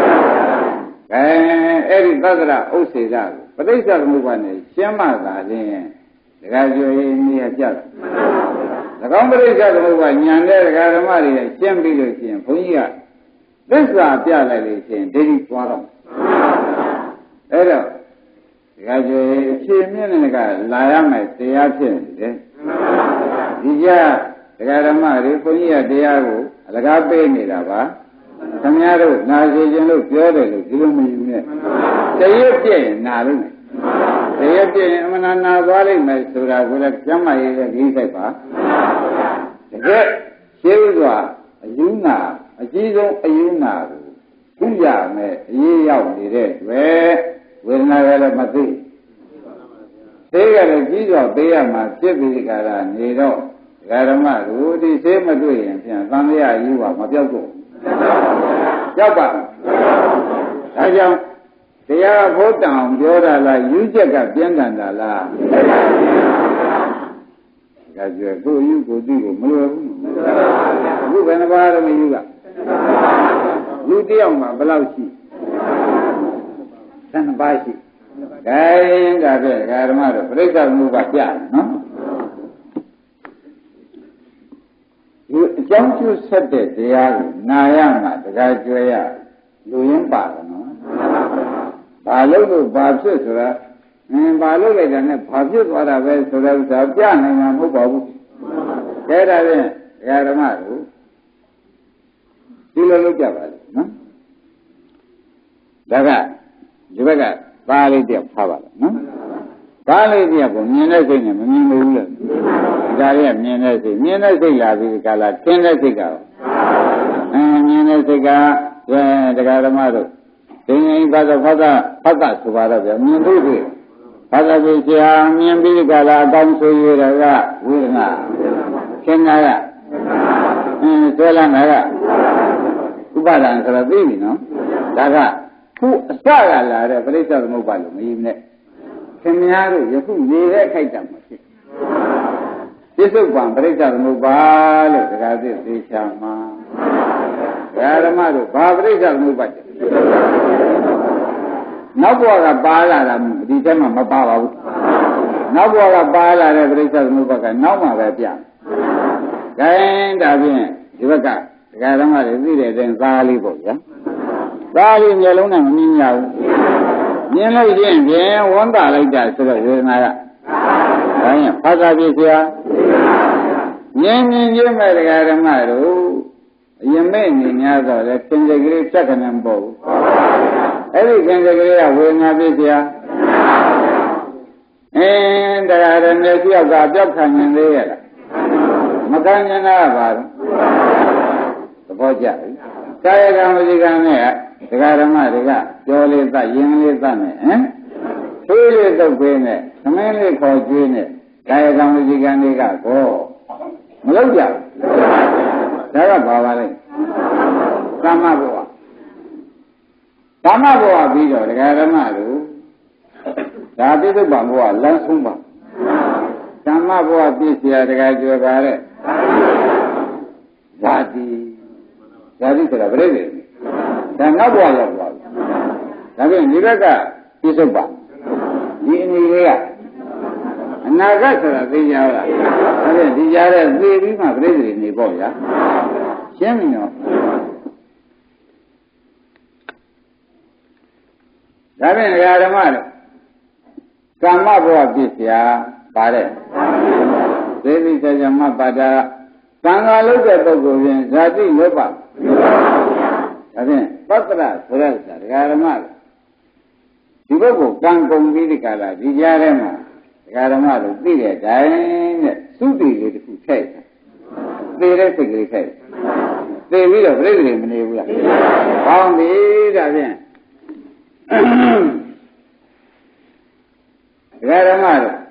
Eric Badra, oh, say that. But they shall move on it. Shama, the guy you in the adjust. The combination of Yanda, Garamari, Champion, Punya. This is a Pialation, Diddy Quaram. Edo. Chimian, Layama, the Atin. Dija, the Garamari, Punya, Diago, Lagape, Nidava. Samyaro, Nazi, Pure, Gilumi. Say it, Nalu. Say it, Amana Valley, Mesura, Gulakama, Gisepa. The great Silva, a Yuna, a Jizo, a Yuna, Puya, ye out the red, where will never Mati. They are a Jizo, they are my Sibigara, Nido, Garama, who is same as we, and Zambia, you are Mabiago. Japa. They are both down, the other like you check up Yandala. As you go, you go do you went about me, you got. You deal my Balauchi. San Bashi. Guy, Garamara, Presa move up, no? Don't you said that they are Nayama, the guy Joya, Luyan Bar, no? Balo, Babsura, and Balo, and Pabus, what I was to have done, and I'm about. Get away, Yaramaru. Still a look at it, no? Daga, Jubaga, Bali de Pava, no? Bali de Minu, Daria, Mienesi, Lavi, Tenesica, and Mienesica, the Garamado. Singing by the Father, Subara, Mindu, Father Vicia, Miambigala, Dansu, Wilna, Kenaya, Selanaya, Ubadan, Sarabini, no? Daga, who Sara, the place of mobile, even Kenyaru, you could be a kite. This is one place of mobile, the Gazi, Shama, Garamado, Babris of mobile. Nabuaga Bala, the Gemma Baba. Nabuaga Bala, the place of Mubaka, Nama Rabia. Gain, Davin, Ivaka, Garama, the Valley Boya. Valley in Yaluna, Minya. Nina Jen, one like that, so that Pazavisia. Yen, you made a Garamaro. You may mean other that can the great second and bow. Everything the great will not be there. And there are a native of the Japan in the air. Macana, the Boja. Kayamazigana, the Garamariga, Jolly, the young Lizane, eh? 2 years of Gwene, mainly called Gwene, Kayamazigana, go. Melodia. There are Bavali. Samaboa. Samaboa Bido, the Garamaru. That is a Bamboa, Lansumba. Samaboa Bisia, the Gajugare. That is a brave. Samaboa. That is Niraga, Isuba. Niria. Nagasara, the Yara. The Yara, very much ready in the boya. Chemino. Davin Yaramar. Samaboa Bisia, Pare. Devi Sajama Pada. Sanga look at the Govian, Zati Yoba. Davin, Patra, Surelsa, Yaramar. Tibogo, Kangong Vidicala, the Yarema. Garamado, the dying, Sudi, little case. They basically say. They will have really maneuver. Found the again. Garamado.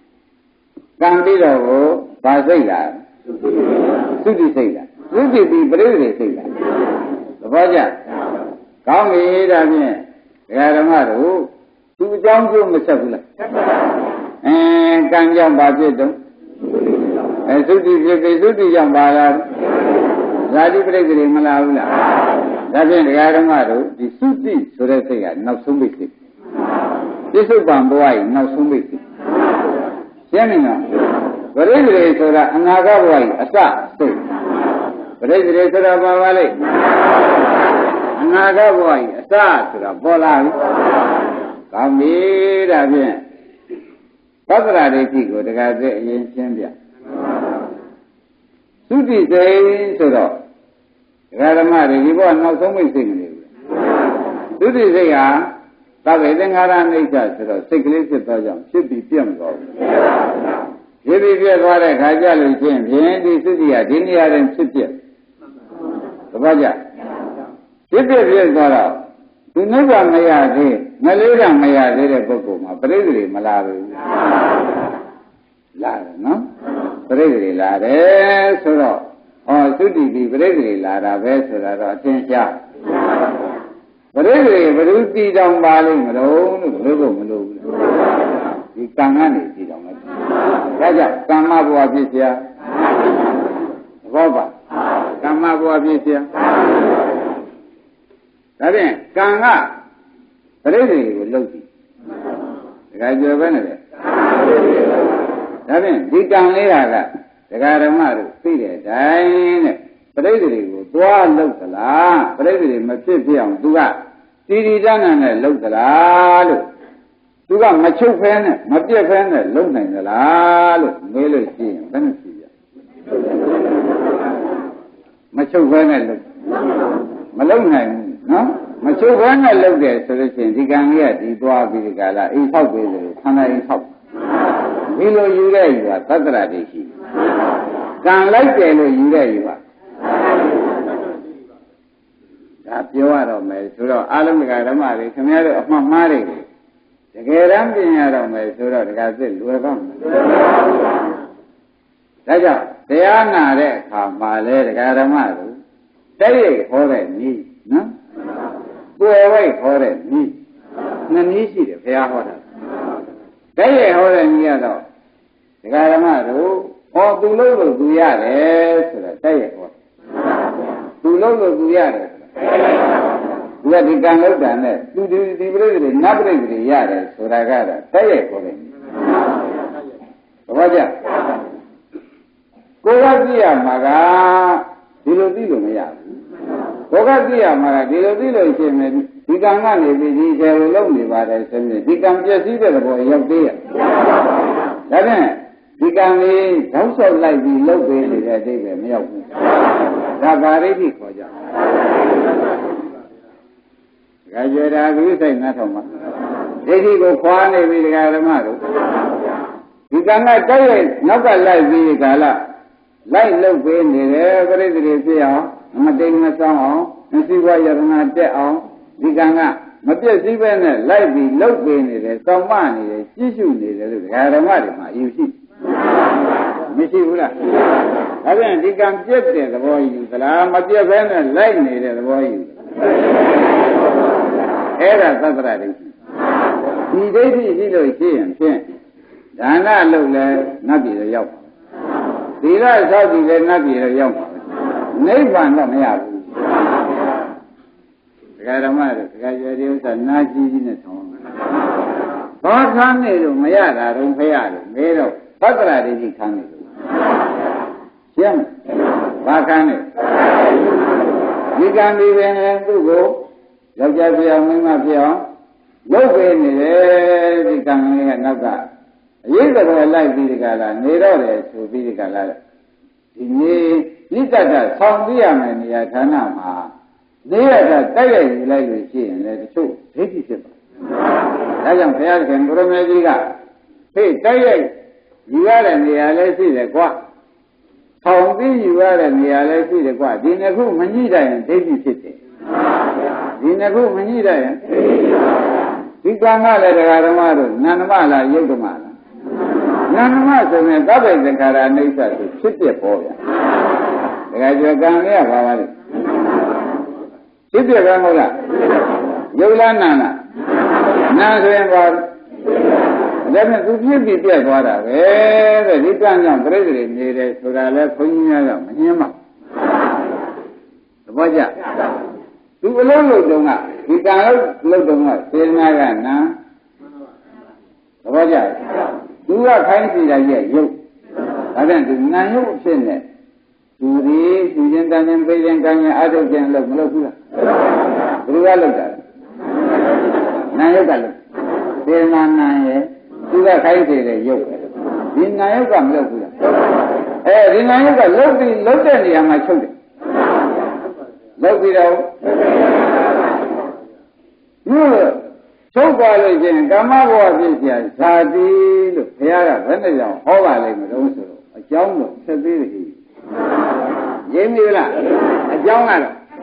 Candido, Basila. Sudi say that. Sudi be bravely say that. The Baja. Come here again. Garamado. To jump to Mr. And Kanjam Bajetum. And Sudi Jambala. Radi President Malaula. That is Garamado. The Sudi Surasega, not Sumbisi. This is Bamboy, not Sumbisi. Semina. Very Sura Anagawai, Asa, Very Sura Bavali Anagawai, Asa, Sura Bola Kamira bien. Padra de Tigo, the Gaze in Chambia. Suti say Sura Radamari, you are not so much singing. Suti say, Tavadangara nature, sickly should be Piamgo. If you are a Kajal, the city, Adinia and Sipia. The Baja. If you are to never may I say, Malaya may I say a Bokuma, Bravery, Malawi. Lara, no? Bravery, Lara, Sura. Or should it be bravery, Lara, Vesura, Attention. Bravery, but it would be down Baling, Malo, you can't see them. Raja, Kamabu Abisia, Roba, Kamabu Abisia. That is, Kanga, Bravery will look. The guy you have that is, the Kanga, the Garamaru, Peter, Dine, Bravery will draw local, Bravery must sit here, do that. Tiri Dana looked at all. You got mature fan, Matia fan, looking at all, Melo see, Venetia. Mature fan, Malone, no? Mature fan, looked at solution, the Ganga, the Boa Vigala, is how with it, Hana is how. Below you there you are, Tatra de she. Can't like the you there you are. That you are of me, Sura, Alamagari, Camera of my marriage. The Gerambin of me, Sura, the Gazelle, who have come. Raja, they are not there, Male, the Garamaru. They for a knee, no? Go away for a knee. Nanisi, the fair water. They hold a knee at all. The Garamaru, or to local Guyare, so that they are. To local Guyare. We are the Gangal Dana, to do the bravery, not bravery, Yara, so I got a say for him. Raja Gogadia Maga, Dilo Maya. Gogadia Maga, Dilo came, the Gangan, the very lonely by the same, become just either boy of dear. That is, become a house of like the low baby that they were milking. Rabaridi for you. Gajera, you say nothing. Did he go far with the Garamaro? You cannot tell it, not like the Gala. Like low baby, every day, I'm a taking a song, and see why you're not there. The Ganga, Matia Sivan, like the low baby, someone is issue, the Garamari, you see. Missy, I mean, he can get there, the boy you said, Matia Van, like me, the boy you. Era Sabradi. He did see Dana look not be the young. The last how did not be the young. Name one of me out. The Garamar, the Gajarius are not in the home. What can they do? Mayada, don't pay out. Made of Sabradi coming. Jim, what can it? You can be when to go. Jabia, Mimapia, no way in the Ganga and Naga. You never like the Gala, neither to be the Gala. Nita, Sandia, and Yatanama. They are the like we see and let it show. 87. I am fair and Bromediga. Hey, Taya, you are and the Alessi the Qua. Sandy, you are and the Alessi the Qua. Dinner who Manida and Daisy City. Dinagu Manida, Tigana, the Garamaro, Nanamala, Yogamala. Nanamasa, and Gabby the Cara nature to City for you. The Gajaganga, City Gamola, Yola Nana, then to give me the water, where the Litan and Brethren needed to left Punya, the Baja. You will look on you can't look on us, say Nagana. Roger, you are kind to the you. ဒါပြန်သူနာယုတ်ဖြစ်နေသူဒီသူချင်းတန်ချင်းပြေးချင်းကန်းချင်းအထုတ်ချင်းလို့မလုပ်ဘူးလားဘယ်လိုကလုပ်တာနာယုတ်ကလုပ်သေနာနာရဲ့သူကခိုင်းစေတဲ့ယုတ်ပဲဒီနာယုတ်ကမလုပ်ဘူးလားဒီနာယုတ်ကလုပ်ပြီးလုပ်တဲ့နေရာမှာချုပ်တယ်လုပ်ပြီးတော့ချုပ်သွားလို့ချင်းကာမဘဝဖြစ်เสียဇာတိလို့ဘုရားကဘယ်နဲ့ကြောင့်ဟောပါလိမ့်မလို့ဆိုတော့အကြောင်းတော့ဆက်သေးတယ်ကြီးရင်းပြီလားအကြောင်း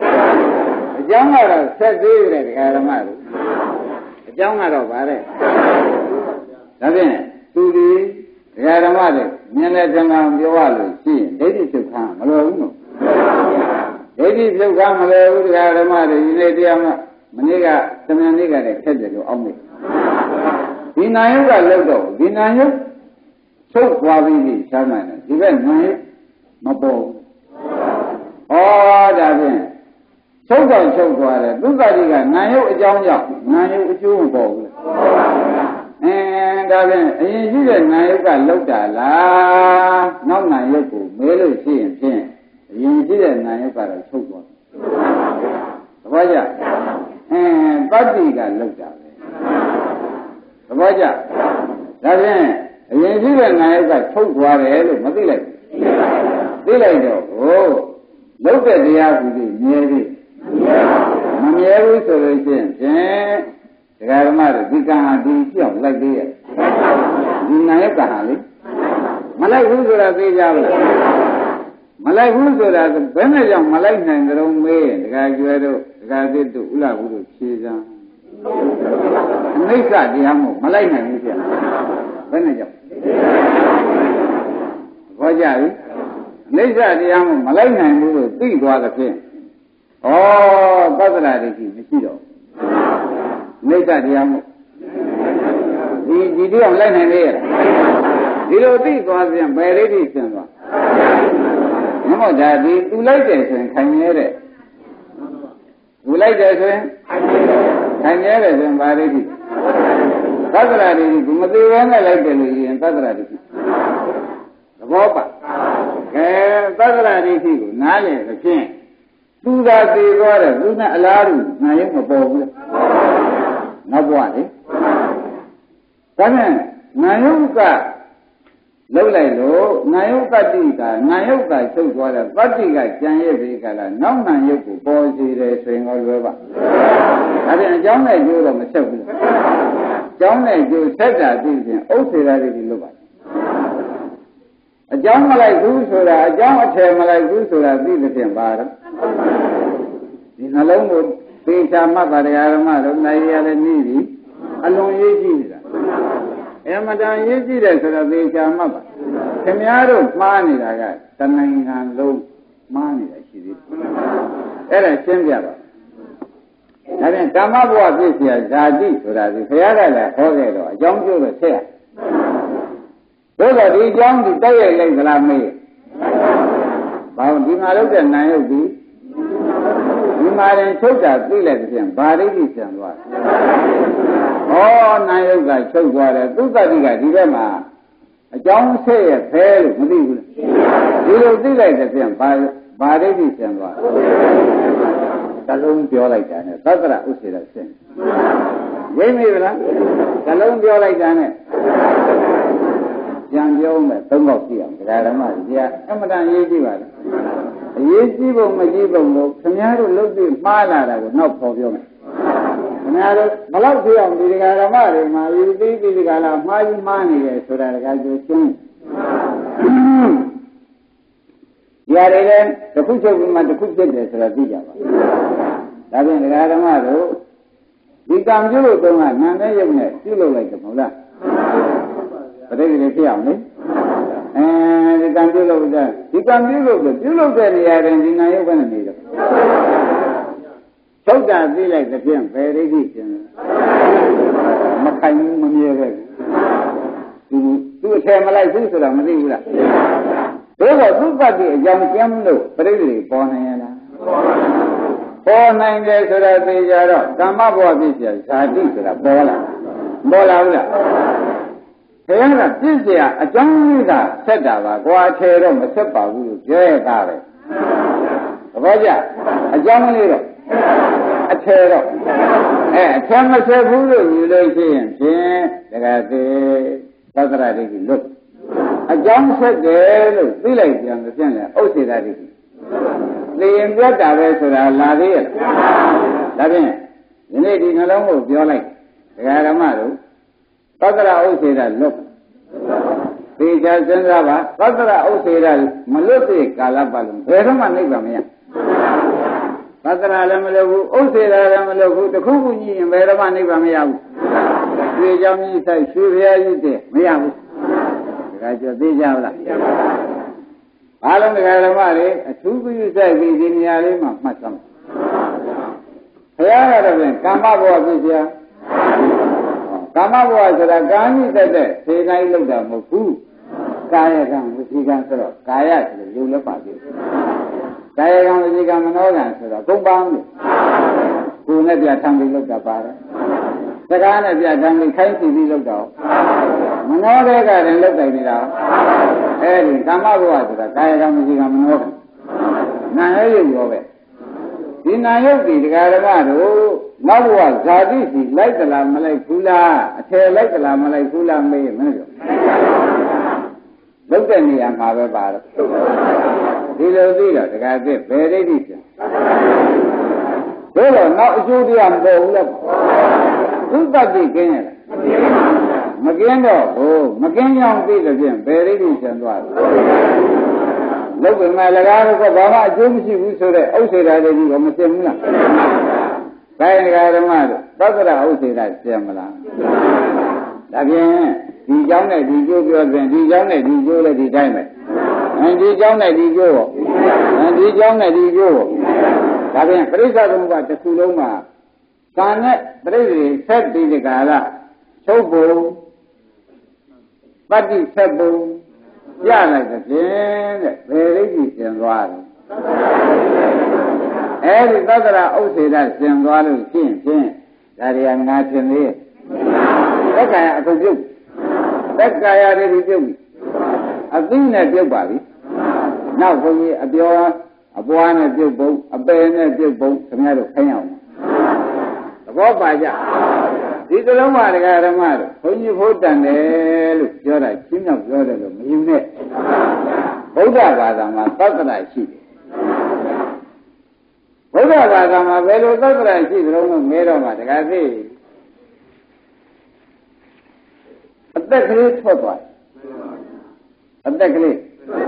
ကတော့ဆက်သေးတယ်ဒကာဓမ္မတို့အကြောင်းကတော့ဗါတဲ့ဒါဖြင့်သူဒီဒကာဓမ္မတွေမြင်တဲ့ဓမ္မပြောရလို့ရှိရင်ဒိဋ္ဌိချုပ်ခန်းမလိုဘူးနော်ဒိဋ္ဌိချုပ်ခန်းမလိုဘူးဒကာဓမ္မတွေဒီနေ့တရားမှာမနေ့ကသမဏနေ့ကလည်းခက်တယ်လို့အောက်မေ့ဒီနာယုကလောက်တော့ဒီနာယုချုပ်သွားပြီရှားမှန်းတယ်ဒီဘက်နာယုမပေါ်ဘူးဩဒါဖြင့်ချုပ်တော့ချုပ်သွားတယ်သုခတိကနာယုအကြောင်းကြောင့်နာယုအကျိုးမပေါ်ဘူးဒါဖြင့်အရင်ရှိတဲ့နာယုကလောက်တာလားနောက်နာယုကိုမဲလို့ရှိရင်ဖြင့်အရင်ရှိတဲ့နာယုကတော့ချုပ်သွားတယ်သဘောကျပတ္တိကလောက်တာပဲသဘောကျဒါဖြင့်အရင်ရှိတဲ့နာယကထုတ်သွားတယ်လို့မသိလိုက်ဘူးသိလိုက်တော့ဟိုလောက်တဲ့တရားကူကြီးမြဲသေးမမြဲဘူးဆိုလို့ရှိရင်ဖြင့်ဒကာဓမ္မတို့ဒီကံဟာဒီပြောင်းလိုက်သေးရဲ့ဒီနာယကဟာလေမလိုက်ဘူးဆိုတာသိကြဘူးမလိုက်ဘူးဆိုတာဘယ်နဲ့ကြောင့်မလိုက်နိုင်ကြုံမေးဒကာကျွဲတို့ဒကာသစ်တို့ဥလာဘူးတို့ဖြေစမ်းအနိစ္စတရားမို့မလိုက်နိုင်ဘူးပြန်ဘယ်နဲ့ကြောင့်ဘောကြပြီအနိစ္စတရားမို့မလိုက်နိုင်ဘူးလို့သိသွားတဲ့ဖြင့်ဩသတ္တရာဒိဋ္ဌိမရှိတော့အနိစ္စတရားမို့ဒီတရားလိုက်နိုင်လေရဒီလိုသိသွားပြန်ဘယ်ဒိဋ္ဌိဆင်းသွားမဟုတ်ဒါဒီသူလိုက်တယ်ဆိုရင်ခိုင်ရဲတဲ့သူလိုက်တယ်ဆိုရင်ခိုင်ရဲတယ်ဆိုရင်ဘာဒိဋ္ဌိသတ္တရာဒိဋ္ဌိကမသေးဘဲနဲ့လိုက်တယ်လို့ရင်သတ္တရာဒိဋ္ဌိသဘောပါကဲသတ္တရာဒိဋ္ဌိကိုနားလည်သဖြင့်သူသာသိသွားတယ်သူနဲ့အလားတူနာရုံမပေါ်ဘူးနောက်ဘဝလေဒါနဲ့နာယုကလုံးလိုက်လို့နာယုတ္တိကနာယုကချုပ်သွားတယ်တတ္တိကကြံရည်ပြီကလားနောက်နာယုကိုပေါ်စီတယ်ဆိုရင်တော့လွယ်ပါဒါပြန်အကြောင်းနဲ့ကျိုးတော့မဆက်ဘူးအကြောင်းနဲ့ကျိုးဆက်တာသိရင်ဥစ္စေရာတွေလို့ပါအကြောင်းမလိုက်ဘူးဆိုတာအကြောင်းအထည်မလိုက်ဘူးဆိုတာသိတဲ့ဖြင့်ပါတော့ဒီနှလုံးကိုသေချာမှတ်ပါတရားဓမ္မတို့နိုင်ရလည်းနှီးပြီအလွန်ရေးကြည့်နေတာအမတန်ရေးကြည့်တယ်ဆိုတော့သေချာမှတ်ပါခင်ဗျားတို့မှားနေတာကတနိုင်ငံလုံးမှားနေတာရှိသေးတယ်အဲ့ဒါရှင်းပြပါဒါပြန်ကာမဘဝပြည့်စရာဇာတိဆိုတာဒီဘုရားကလည်းဟောခဲ့တော့အကြောင်းကျိုးတော့ဆက်ရသို့သောဒီအကြောင်းဒီတိုက်ရိုက်လိုက်သလားမေးဘာလို့ဒီမှာလောက်တဲ့နာယုတ်ဒီမှာရင်ချုပ်တာသိလိုက်တဲ့ပြန်ဗာရိတိပြန်သွားနာယုတ်ကချုပ်သွားတယ်သုတ္တိကဒီဘက်မှာအကြောင်းဆက်ရဖဲလို့မသိဘူးဒီလိုသိလိုက်တဲ့ပြန်ဗာရိတိပြန်သွားသလုံးပြောလိုက်တာနဲ့သတ္တရဥစ္စေရဆင်းရိပ်မိဗလားသလုံးပြောလိုက်တာနဲ့ကြံပြောမယ်သုံးခေါက်ကြည့်အောင်ဒကာဓမ္မကြီးအမှန်တန်ရေးကြည့်ပါလားအရေးကြီးပုံမကြီးပုံကိုခင်ဗျားတို့လုပ်ပြီးမှားလာတာကိုနောက်ပေါ်ပြောမယ်ခင်ဗျားတို့ဘလောက်ကြည့်အောင်ဒီဒကာဓမ္မတွေမှာယူပြီးဒီဒကာလာမှားကြီးမှားနေတယ်ဆိုတာဒကာကျိုးရှင်းဒီဟာတွေလည်းတစ်ခုချုပ်ပြီးမှတစ်ခုဖြစ်တယ်ဆိုတာသိကြပါဒါဖြင့်ဒကာဓမ္မတို့ဒီကံပြုလို့တုန်းကနန္တဲ့ရုပ်နဲ့ပြုလုပ်လိုက်တယ်မဟုတ်လားပဋိသေဖြစ်အောင်လေဒီကံပြုလုပ်တဲ့ဒီကံပြုလုပ်တဲ့နေရာတွင်ဒီနာယုတ်ကနေနေတော့သုတ်တာသိလိုက်တဲ့ဖြင့်ဘယ်ဒိဋ္ဌိရှင်မခိုင်မမြဲပဲသူအထယ်မလိုက်ဘူးဆိုတာမသိဘူးလားသို့တော့သုတ္တိအကြောင်းကျမ်းလို့ပဋိသေပေါ်နိုင်ရလားပေါ်နိုင်တယ်ဆိုတာသိကြတော့ကမ္မဘဝဖြစ်เสียဇာတိဆိုတာပေါ်လာဘူးလားဘုရားကပြည့်စရာအကြောင်းလေးသာဆက်တာပါကွာထေတော့မဆက်ပါဘူးလို့ပြောရတာပဲသဘောကျအကြောင်းလေးတော့အထေတော့အထေမဆက်ဘူးလို့ယူလို့ရှိရင်ဖြင့်တကယ်သေးသတ္တရဒိဋ္ဌိလွတ်အကြောင်းဆက်တယ်လို့သိလိုက်ပြန်လို့ပြန်လဲဥစ္စေတဒိဋ္ဌိသိရင်ပြတ်တာပဲဆိုတာလာသေးရဲ့ဒါဖြင့်ဒီနေ့ဒီနှလုံးကိုပြောလိုက်ဒကာဓမ္မတို့သတ္တရဥစ္စေတလွတ်ဒီကြစဉ်းစားပါသတ္တရဥစ္စေတမလွတ်တဲ့ကာလပတ်လုံးဘယ်တော့မှနိဗ္ဗာန်မရသတ္တရလည်းမလွတ်ဘူးဥစ္စေတလည်းမလွတ်ဘူးတခုခုကြည့်ရင်ဘယ်တော့မှနိဗ္ဗာန်မရဘူးဒီကြောင့်ကြီးဆိုင်ရွှေဘုရားကြီးတဲ့မရဘူးဒါကြသိကြလားဘာလို့ဒကာဓမ္မတွေအထူးပြုဆိုင်ပြီးဒီနေရာလေးမှာမှတ်သမ်းဘုရားကတော့ပြန်ကာမဘဝဖြစ်เสียကာမဘဝဆိုတာကာမိတတ်တဲ့စေတိုင်းလောက်တာမဟုတ်ဘူးကာယကံဝစီကံဆိုတော့ကာယဆိုလို့ယုံလက်ပါပြီကာယကံဝစီကံမနောကံဆိုတော့ကုန်ပေါင်းတယ်ကိုယ်နဲ့ပြထမ်းပြီးလောက်တာပါတယ်စကားနဲ့ပြထမ်းပြီးခိုင်းစီပြီးလောက်တော့မနောတဲ့ကတည်းကလောက်တိုင်နေတာအဲဒီကာမဘဝဆိုတာကာယကံဝစီကံမနောကံနာယုတ်ရောပဲဒီနာယုတ်ဒီတရားဓမ္မတို့နောက်ဘဝဇာတိစီလိုက်သလားမလိုက်ဘူးလားအထယ်လိုက်သလားမလိုက်ဘူးလားမေးမင်းတို့လောက်တဲ့နေရာမှာပဲပါတော့ဒီလိုသိတော့တရားသိဘယ်ဒိဋ္ဌိပြန်ဘယ်တော့နောက်အကျိုးတရားမပေါ်ဘူးလားသုတ္တတိကင်းရလားမကင်းတော့ဘူးမကင်းကြောင်သိတဲ့ဖြင့်ဘယ်ဒိဋ္ဌိပြန်သွားလဲလောက်ပေမဲ့လည်းကားတော့ဘာမှအကျိုးမရှိဘူးဆိုတဲ့ဥစ္စေတာတွေကြီးကမသိဘူးလား။ဒါရင်ဓမ္မတို့သတ္တရဥစ္စေတာသိမလား။ဒါဖြင့်ဒီเจ้าနဲ့ဒီကျိုးပြောပြန်ဒီเจ้าနဲ့ဒီကျိုးလည်းဒီတိုင်းပဲ။ဒီเจ้าနဲ့ဒီကျိုးရောဒီเจ้าနဲ့ဒီကျိုးရောဒါဖြင့်ပရိစ္ဆေသမုပ္ပါတစ်ခုလုံးမှာကံနဲ့ပရိစ္ဆေဆက်ပြီးဒီကာလချုပ်ဖို့ပတ္တိဆက်ဖို့ရလိုက်တဲ့ဖြင့်တဲ့ဘယ်ဒိဋ္ဌိရှင်သွားတယ်အဲဒီသတ္တရဥစ္စေတရှင်သွားလို့ရှင်းဖြင့်ဒါရီယာငါရှင်သေးသက်ကာယအကုန်ပြုတ်သက်ကာယတွေပြုတ်ပြီအသိနဲ့ပြုတ်ပါပြီနောက်ဘုန်းကြီးအပြောအပွားနဲ့ပြုတ်ပုံအပယ်နဲ့ပြုတ်ပုံခင်ဗျားတို့ခိုင်းအောင်သဘောပါကြဒီသလုံးမှာတရားဓမ္မတို့ဘုန်းကြီးဖို့တန်တယ်လို့ပြောတာချင်းမြောက်ပြောတယ်လို့မယူနဲ့ဗုဒ္ဓဘာသာမှာသတ္တရရှိတယ်ဗုဒ္ဓဘာသာမှာဘယ်လိုသတ္တရရှိသလုံးလို့မဲတော့မှတရားသိအသက်ကလေးထွက်သွားအသက်ကလေး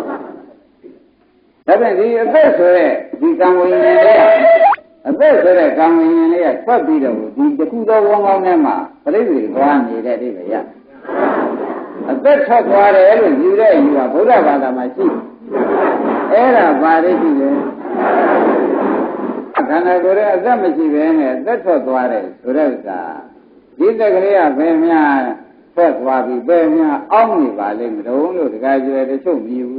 ဒါပြန်ဒီအသက်ဆိုတဲ့ဒီကံဝိညာဉ်လေးအသက်ဆိုတဲ့ကံဝိညာဉ်လေးကထွက်ပြီးတော့ဒီတခုသောဝန်းကောင်းထဲမှာပြိဋ္ဌိသွားနေတဲ့အိဗေရအသက်ထွက်သွားတယ်လို့ယူတဲ့ယူကဗုဒ္ဓဘာသာမှာရှိအဲ့ဒါပါရရှိတယ်ခန္ဓာကိုယ်ရဲ့အသက်မရှိဘဲနဲ့အသက်ထွက်သွားတယ်ဆိုတဲ့ဥစ္စာဒီတက်ကလေးကဘယ်များထွက်သွားပြီးဘယ်များအောင်းနေပါလိမ့်မလို့တခါကျွယ်တချို့မြည်ဘူး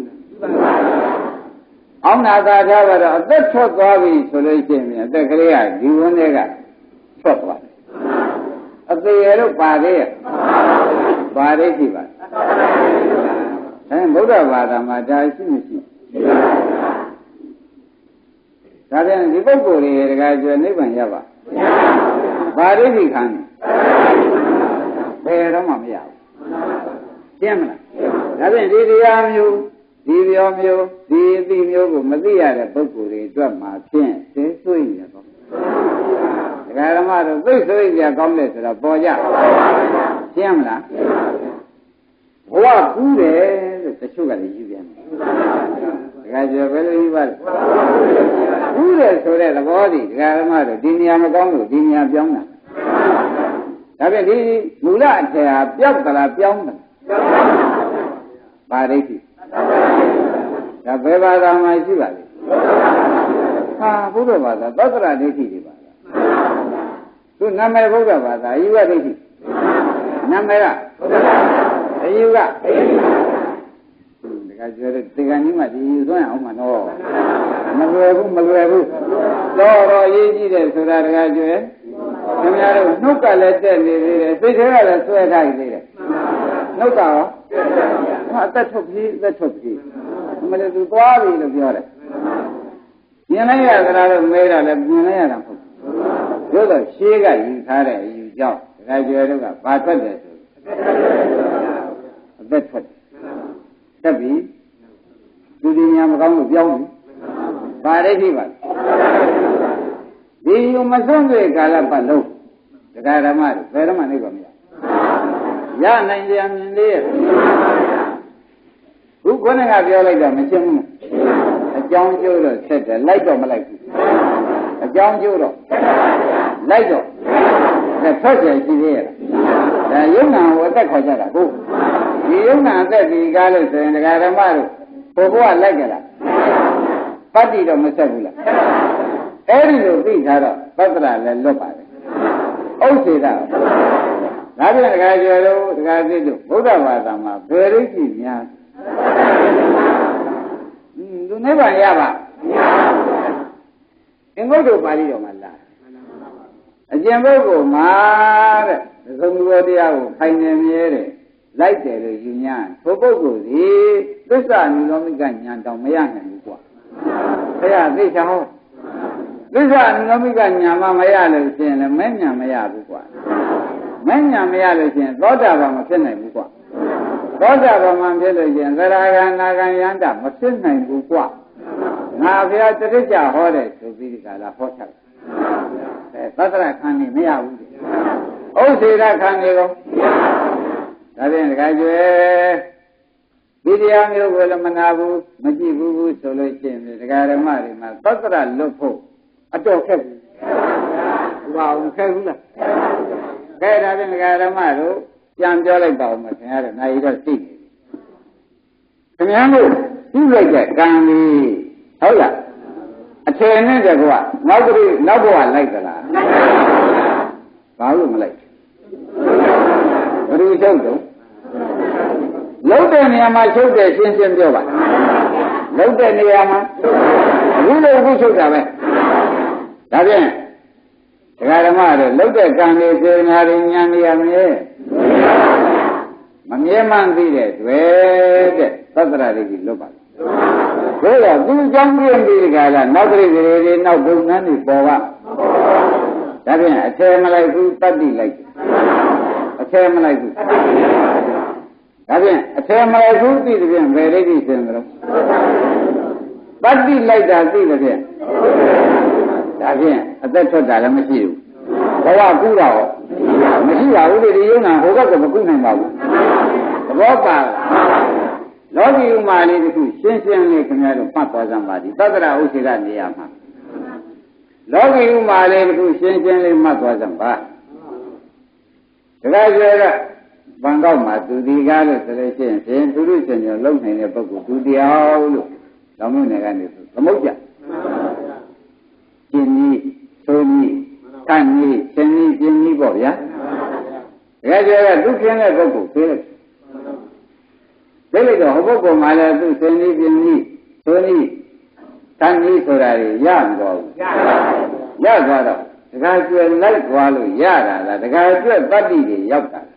အောင်းနာသာထားပါတော့အသက်ထွက်သွားပြီဆိုလို့ရှိရင်အသက်ကလေးကဒီဝန်းထဲကထွက်သွားတယ်အသေးရတော့ပါသေးရဲ့ပါသေးရှိပါဗုဒ္ဓဘာသာမှာဒါရှိမရှိဒါပြန်ဒီပုဂ္ဂိုလ်တွေတကယ်ကျွနိဗ္ဗာန်ရပါပါသေးရှိခံတယ်ဘယ်တော့မှမရဘူးရှင်းမလားဒါပြန်ဒီတရားမျိုးဒီပြောမျိုးဒီအသိမျိုးကိုမသိရတဲ့ပုဂ္ဂိုလ်တွေအတွက်မှာဖြင့်သိဆွေးရတော့ဒကာဓမ္မတို့သိဆွေးကြကောင်းတယ်ဆိုတော့ပေါ်ကြရှင်းမလားဘဝကူးတယ်လို့တချို့ကလည်းယူပြန်တယ်ဒကာကျော်ဘယ်လိုယူပါလဲကူးတယ်ဆိုတဲ့သဘောတည်းဒကာဓမ္မတို့ဒီနေရာမကောင်းလို့ဒီနေရာပြောင်းတာဒါပြန်ဒီမူလအထည်ဟာပြောက်သလားပြောင်းတယ်ပါရိတိဒါဘယ်ဘာသာမှာရှိပါလဲဟာဘုရားဘာသာသတ္တရဒိဋ္ဌိတွေပါလားသူနာမည်ဘုရားဘာသာအယူဝဒိဋ္ဌိနာမည်ကအယူကဒါကပြောတဲ့ဒီကနေ့မှဒီယူသွင်းအောင်မနော်မလွယ်ဘူးတော့ရေးကြည့်တယ်ဆိုတာတကယ်ကျွဲခင်ဗျားတို့နှုတ်ကလည်းတက်နေသေးတယ်စိတ်ထဲကလည်းဆွဲထားနေသေးတယ်နှုတ်ကရောအသက်ထုတ်ပြီးမလည်းသူသွားပြီလို့ပြောတယ်မြင်လိုက်ရသလားလို့မေးတာလည်းမြင်လိုက်ရတာမဟုတ်ဘူးသို့တော့ရှေးကယူထားတဲ့အယူကြောင့်ဒကာကျွယ်တို့ကဘာထွက်တယ်ဆိုအသက်ထွက်တက်ပြီသူဒီညာမကောင်းလို့ပြောင်းပြီဘာဒိဋ္ဌိပါဒီယူမစွန့်တဲ့ကာလပတ်လုံးဒကာဓမ္မတို့ဘယ်တော့မှနေပါမရနိုင်ကြမြင်လေးခုခေါင်းကပြောလိုက်တာမရှင်းဘူးအကြောင်းကျိုးတော့ဆက်တယ်လိုက်တော့မလိုက်ဘူးအကြောင်းကျိုးတော့လိုက်တော့ထွက်တယ်ရှိသေးရဲ့ဒါယုံနာကိုအသက်ခေါ်ကြတာဟုတ်ဒီယုံနာအသက်ဒီကားလို့ဆိုရင်ဒကာဓမ္မတို့ဘိုးဘွားလိုက်ကြလားပတ္တိတော့မဆက်ဘူးလားအဲ့ဒီလိုသိထားတော့သတ္တရလည်းလွတ်ပါတယ်ဥစ္စေတာဒါပြန်ဒကာကျော်တို့ဒကာသိတို့ဘုရားဘာသာမှာဘယ်ရိပ်ကြီးများလူနိဗ္ဗာန်ရပါအင်္ဂုတ္တပါဠိတော်မှာလားအကျင့်ပုဂ္ဂိုလ်မှာတဲ့သုံးတော်တရားကိုခိုင်နေမြဲတယ်လိုက်တယ်လို့ယူညာဘုပုဂ္ဂိုလ်ဒီသစ္စာနိရောဓကညာတောင်မရနိုင်ဘူးကွာဘုရားသိချောင်းသစ္စာနိရောဓကညာမှမရလို့ရှိရင်လည်းမဲ့ညာမရဘူးကွာမဲ့ညာမရလို့ရှိရင်သောတာပန်မဖြစ်နိုင်ဘူးကွာသောတာပန်မှဖြစ်လို့ရှိရင်သရဂံနာဂံယန္တမဖြစ်နိုင်ဘူးကွာငါဘုရားတတိကြဟောတယ်ဆိုပြီးဒီကလာဟောချက်သတ္တရခံနေမရဘူးဥစ္စေရခံနေတော့ဒါဖြင့်ဒကာကျွယ်ဒီတရားမျိုးကိုလည်းမနာဘူးမကြည့်ဘူးဆိုလို့ရှိရင်ဒကာဓမ္မတွေမှာသတ္တရလွတ်ဖို့အတော်ခက်ဘူးဘာအောင်ခက်ဘူးလားကဲဒါဖြင့်ဒကာဓမ္မတို့ပြန်ပြောလိုက်ပါဦးမခင်ဗျားတို့နိုင်တော့သိနေပြီခင်ဗျားတို့ပြုလိုက်တဲ့ကံလေးဟုတ်လားအထည်နဲ့တကွာနောက်ဘဝလိုက်သလားဘာလို့မလိုက်ဘယ်လိုချုပ်တော့လုံးတဲ့နေရာမှာချုပ်တယ်ရှင်းရှင်းပြောပါလုံးတဲ့နေရာမှာအခုလည်းအခုချုပ်တာပဲဒါဖြင့်ဒကာဓမ္မတို့လုံးတဲ့ကံလေးစေနာရဉာဏ်ရမြဲမမြဲမှန်းသိတဲ့တွေ့တဲ့သတ္တရာတွေလွတ်ပါဆိုတော့သူကြောင့်ပြင်းပြီးကြလားနောက်တိတွေတွေနောက်ဘုံနှမ်းတွေပေါ်ပါဒါဖြင့်အထည်မလိုက်ဘူးတတ္တိလိုက်အထည်မလိုက်ဘူးဒါဖြင့်အထည်မလိုက်ဘူးသိတဲ့ဖြင့်ဘယ်ဒိဋ္ဌိရှင်ကြလို့တတ္တိလိုက်တာသိတဲ့ဖြင့်ဒါဖြင့်အသက်ထွက်တာလည်းမရှိဘူးဘဝကူးတာရောမရှိပါဘူးဒီယုံနာဟိုဘက်ကမကူးနိုင်ပါဘူးသဘောပါလောကီဥမာလေးတစ်ခုရှင်းရှင်းလေးခင်ဗျားတို့ပတ်သွားစမ်းပါဒီသတ္တရဥစ္စေကနေရာမှာလောကီဥမာလေးတစ်ခုရှင်းရှင်းလေးမှတ်သွားစမ်းပါတခါကျတော့ဘန်ကောက်မှာသူဒီကားလို့ဆိုလို့ရှိရင်ဖြင့်သူတို့ရှင်ကျော်လုံနိုင်တဲ့ပုဂ္ဂိုလ်သူတရားလို့လောမျိုးနယ်ကနေဆိုသမုတ်ကြရှင်ကြီးဆိုကြီးခန့်ကြီးရှင်ကြီးပြင်းကြီးပေါ့ဗျာတခါကျတော့သူခင်းတဲ့ပုဂ္ဂိုလ်ပြေးလိုက်တော့ဟိုပုဂ္ဂိုလ်မှလည်းသူရှင်ကြီးပြင်းကြီးဆိုကြီးခန့်ကြီးဆိုတာတွေရမတော်ဘူးရသွားတော့တခါကျွယ်လိုက်သွားလို့ရတာလားတခါကျွယ်တတ္တိတွေရောက်တာ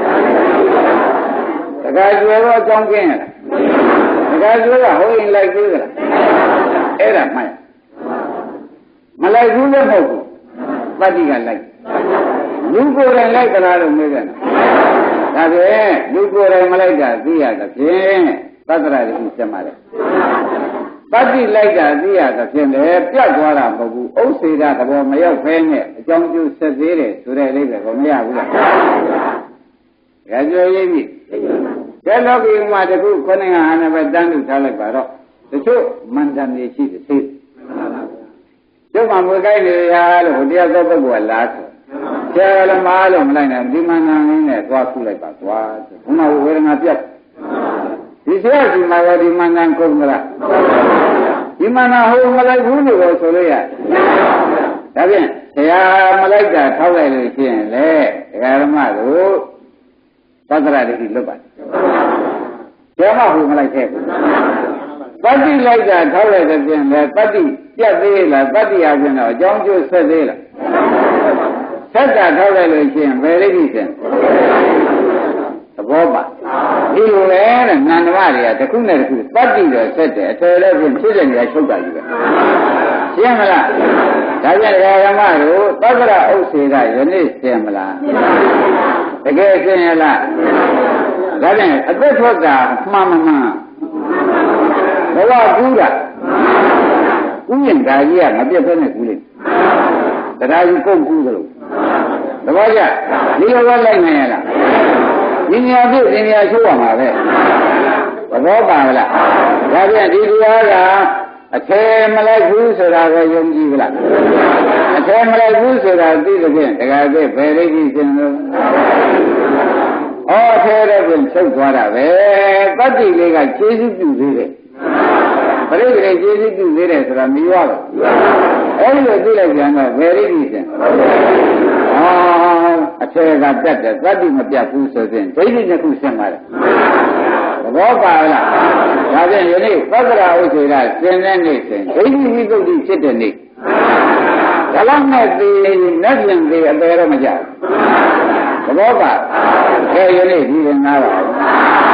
တခါကျွယ်တော့အကြောင်းကျင်းရလားတခါကျွယ်ကဟိုရင်လိုက်သေးလားအဲ့ဒါမှန်မလိုက်ဘူးလည်းမဟုတ်ဘူးတတ္တိကလိုက်လူကိုယ်တိုင်လိုက်ကြလားလို့မေးတယ်ဒါဖြင့်လူကိုယ်တိုင်မလိုက်တာသိရသဖြင့်သတ္တရာတွေရှင်းပါတယ်တတ္တိလိုက်တာသိရသဖြင့်လည်းပြတ်သွားတာမဟုတ်ဘူးဥစ္စေတာသဘောမရောက်ဖဲနဲ့အကြောင်းကျိုးဆက်သေးတယ်ဆိုတဲ့လေးပဲကိုမရဘူးလားကြကြရိပ်ပြီကဲလောကီမှာတခုခေါင်းငါဟာနဲ့ပဲတန်းလို့ထားလိုက်ပါတော့တချို့မန္တန်နေရှိတယ်သိကျုပ်ကမွေကိုင်းနေရလို့တရားသောပုဂ္ဂိုလ်ကလားဆိုဆရာလည်းမအားလို့မလိုက်နိုင်ဒီမန္တန်လေးနဲ့သွားခုလိုက်ပါသွားဆိုဘုမဝေဒနာပြတ်ဒီဆရာဒီမှာရောဒီမန္တန်ကုန်မလားဒီမန္တန်ဟိုမလိုက်ဘူးလို့ဆိုလို့ရဒါဖြင့်ဆရာမလိုက်တာထောက်လိုက်လို့ရှိရင်လေဒကာဓမ္မတို့သတ္တရာတိလွတ်ပါဆရာမဟိုမလိုက်ခဲ့ဘူးတတ္တိလိုက်တာထောက်လိုက်တဲ့ပြင်လေတတ္တိပြတ်သေးလားတတ္တိအပြင်တော့အကြောင်းကျိုးဆက်သေးလားဆက်တာထောက်လိုက်လို့ရှိရင်ဘယ်လိမ့်ရှင်သဘောပါဒီလိုပဲတဲ့နန္ဒမတွေကတစ်ခုနဲ့တစ်ခုတတ်တည်တော့ဆက်တယ်အတော်လည်းပြင်ဖြစ်တဲ့နေရာချုပ်တာကြီးပဲရှင်းမလားဒါကြောင့်ဓမ္မတို့သက္ကရာဥစ္စေကယနေ့ရှင်းမလားတကယ်ရှင်းရလားဒါကြောင့်အသက်ထွက်တာမှန်မှန်ဘဝကူးတာဥယျာဉ်ဓာကြီးကမပြတ်ဘဲနဲ့ကူးလိုက်တရားကြီးကုန်ကူးသလိုသဘောကျဒီလိုပဲလိုက်နိုင်ရလားဒီနေရာပြည့်ဒီနေရာချိုးရမှာပဲသဘောပါလားဒါပြန်ဒီတရားကအထဲမလိုက်ဘူးဆိုတာကိုယုံကြည်ကြလားအထဲမလိုက်ဘူးဆိုတာသိတဲ့ဖြင့်တခါတည်းဘယ်လိမ့်ကြီးရှင်လို့အထဲတော့ပြင်ချုပ်သွားတာပဲတတ္တိလေးကကျေးဇူးပြုသေးတယ်ပရိသေကျေးဇူးပြုသေးတယ်ဆိုတာမြည်ရတော့အဲ့ဒီလိုသိလိုက်ပြန်တော့ဘယ်လိမ့်ကြီးရှင်အထဲကတတ်တယ်တတ္တိမပြတ်ဘူးဆိုရင်ဒိဋ္ဌိတစ်ခုဆင်းပါတယ်သဘောပါလားဒါဖြင့်ယနေ့သက္ကရာဥစ္စေကသင်တဲ့နေ့ဆိုရင်ဒိဋ္ဌိဝိသုဒ္ဓိဖြစ်တဲ့နေ့ဒါလောက်နဲ့သိလက်ပြင်သေးအပေတော့မကြဘူးသဘောပါကဲယနေ့ဒီရင်သားပါ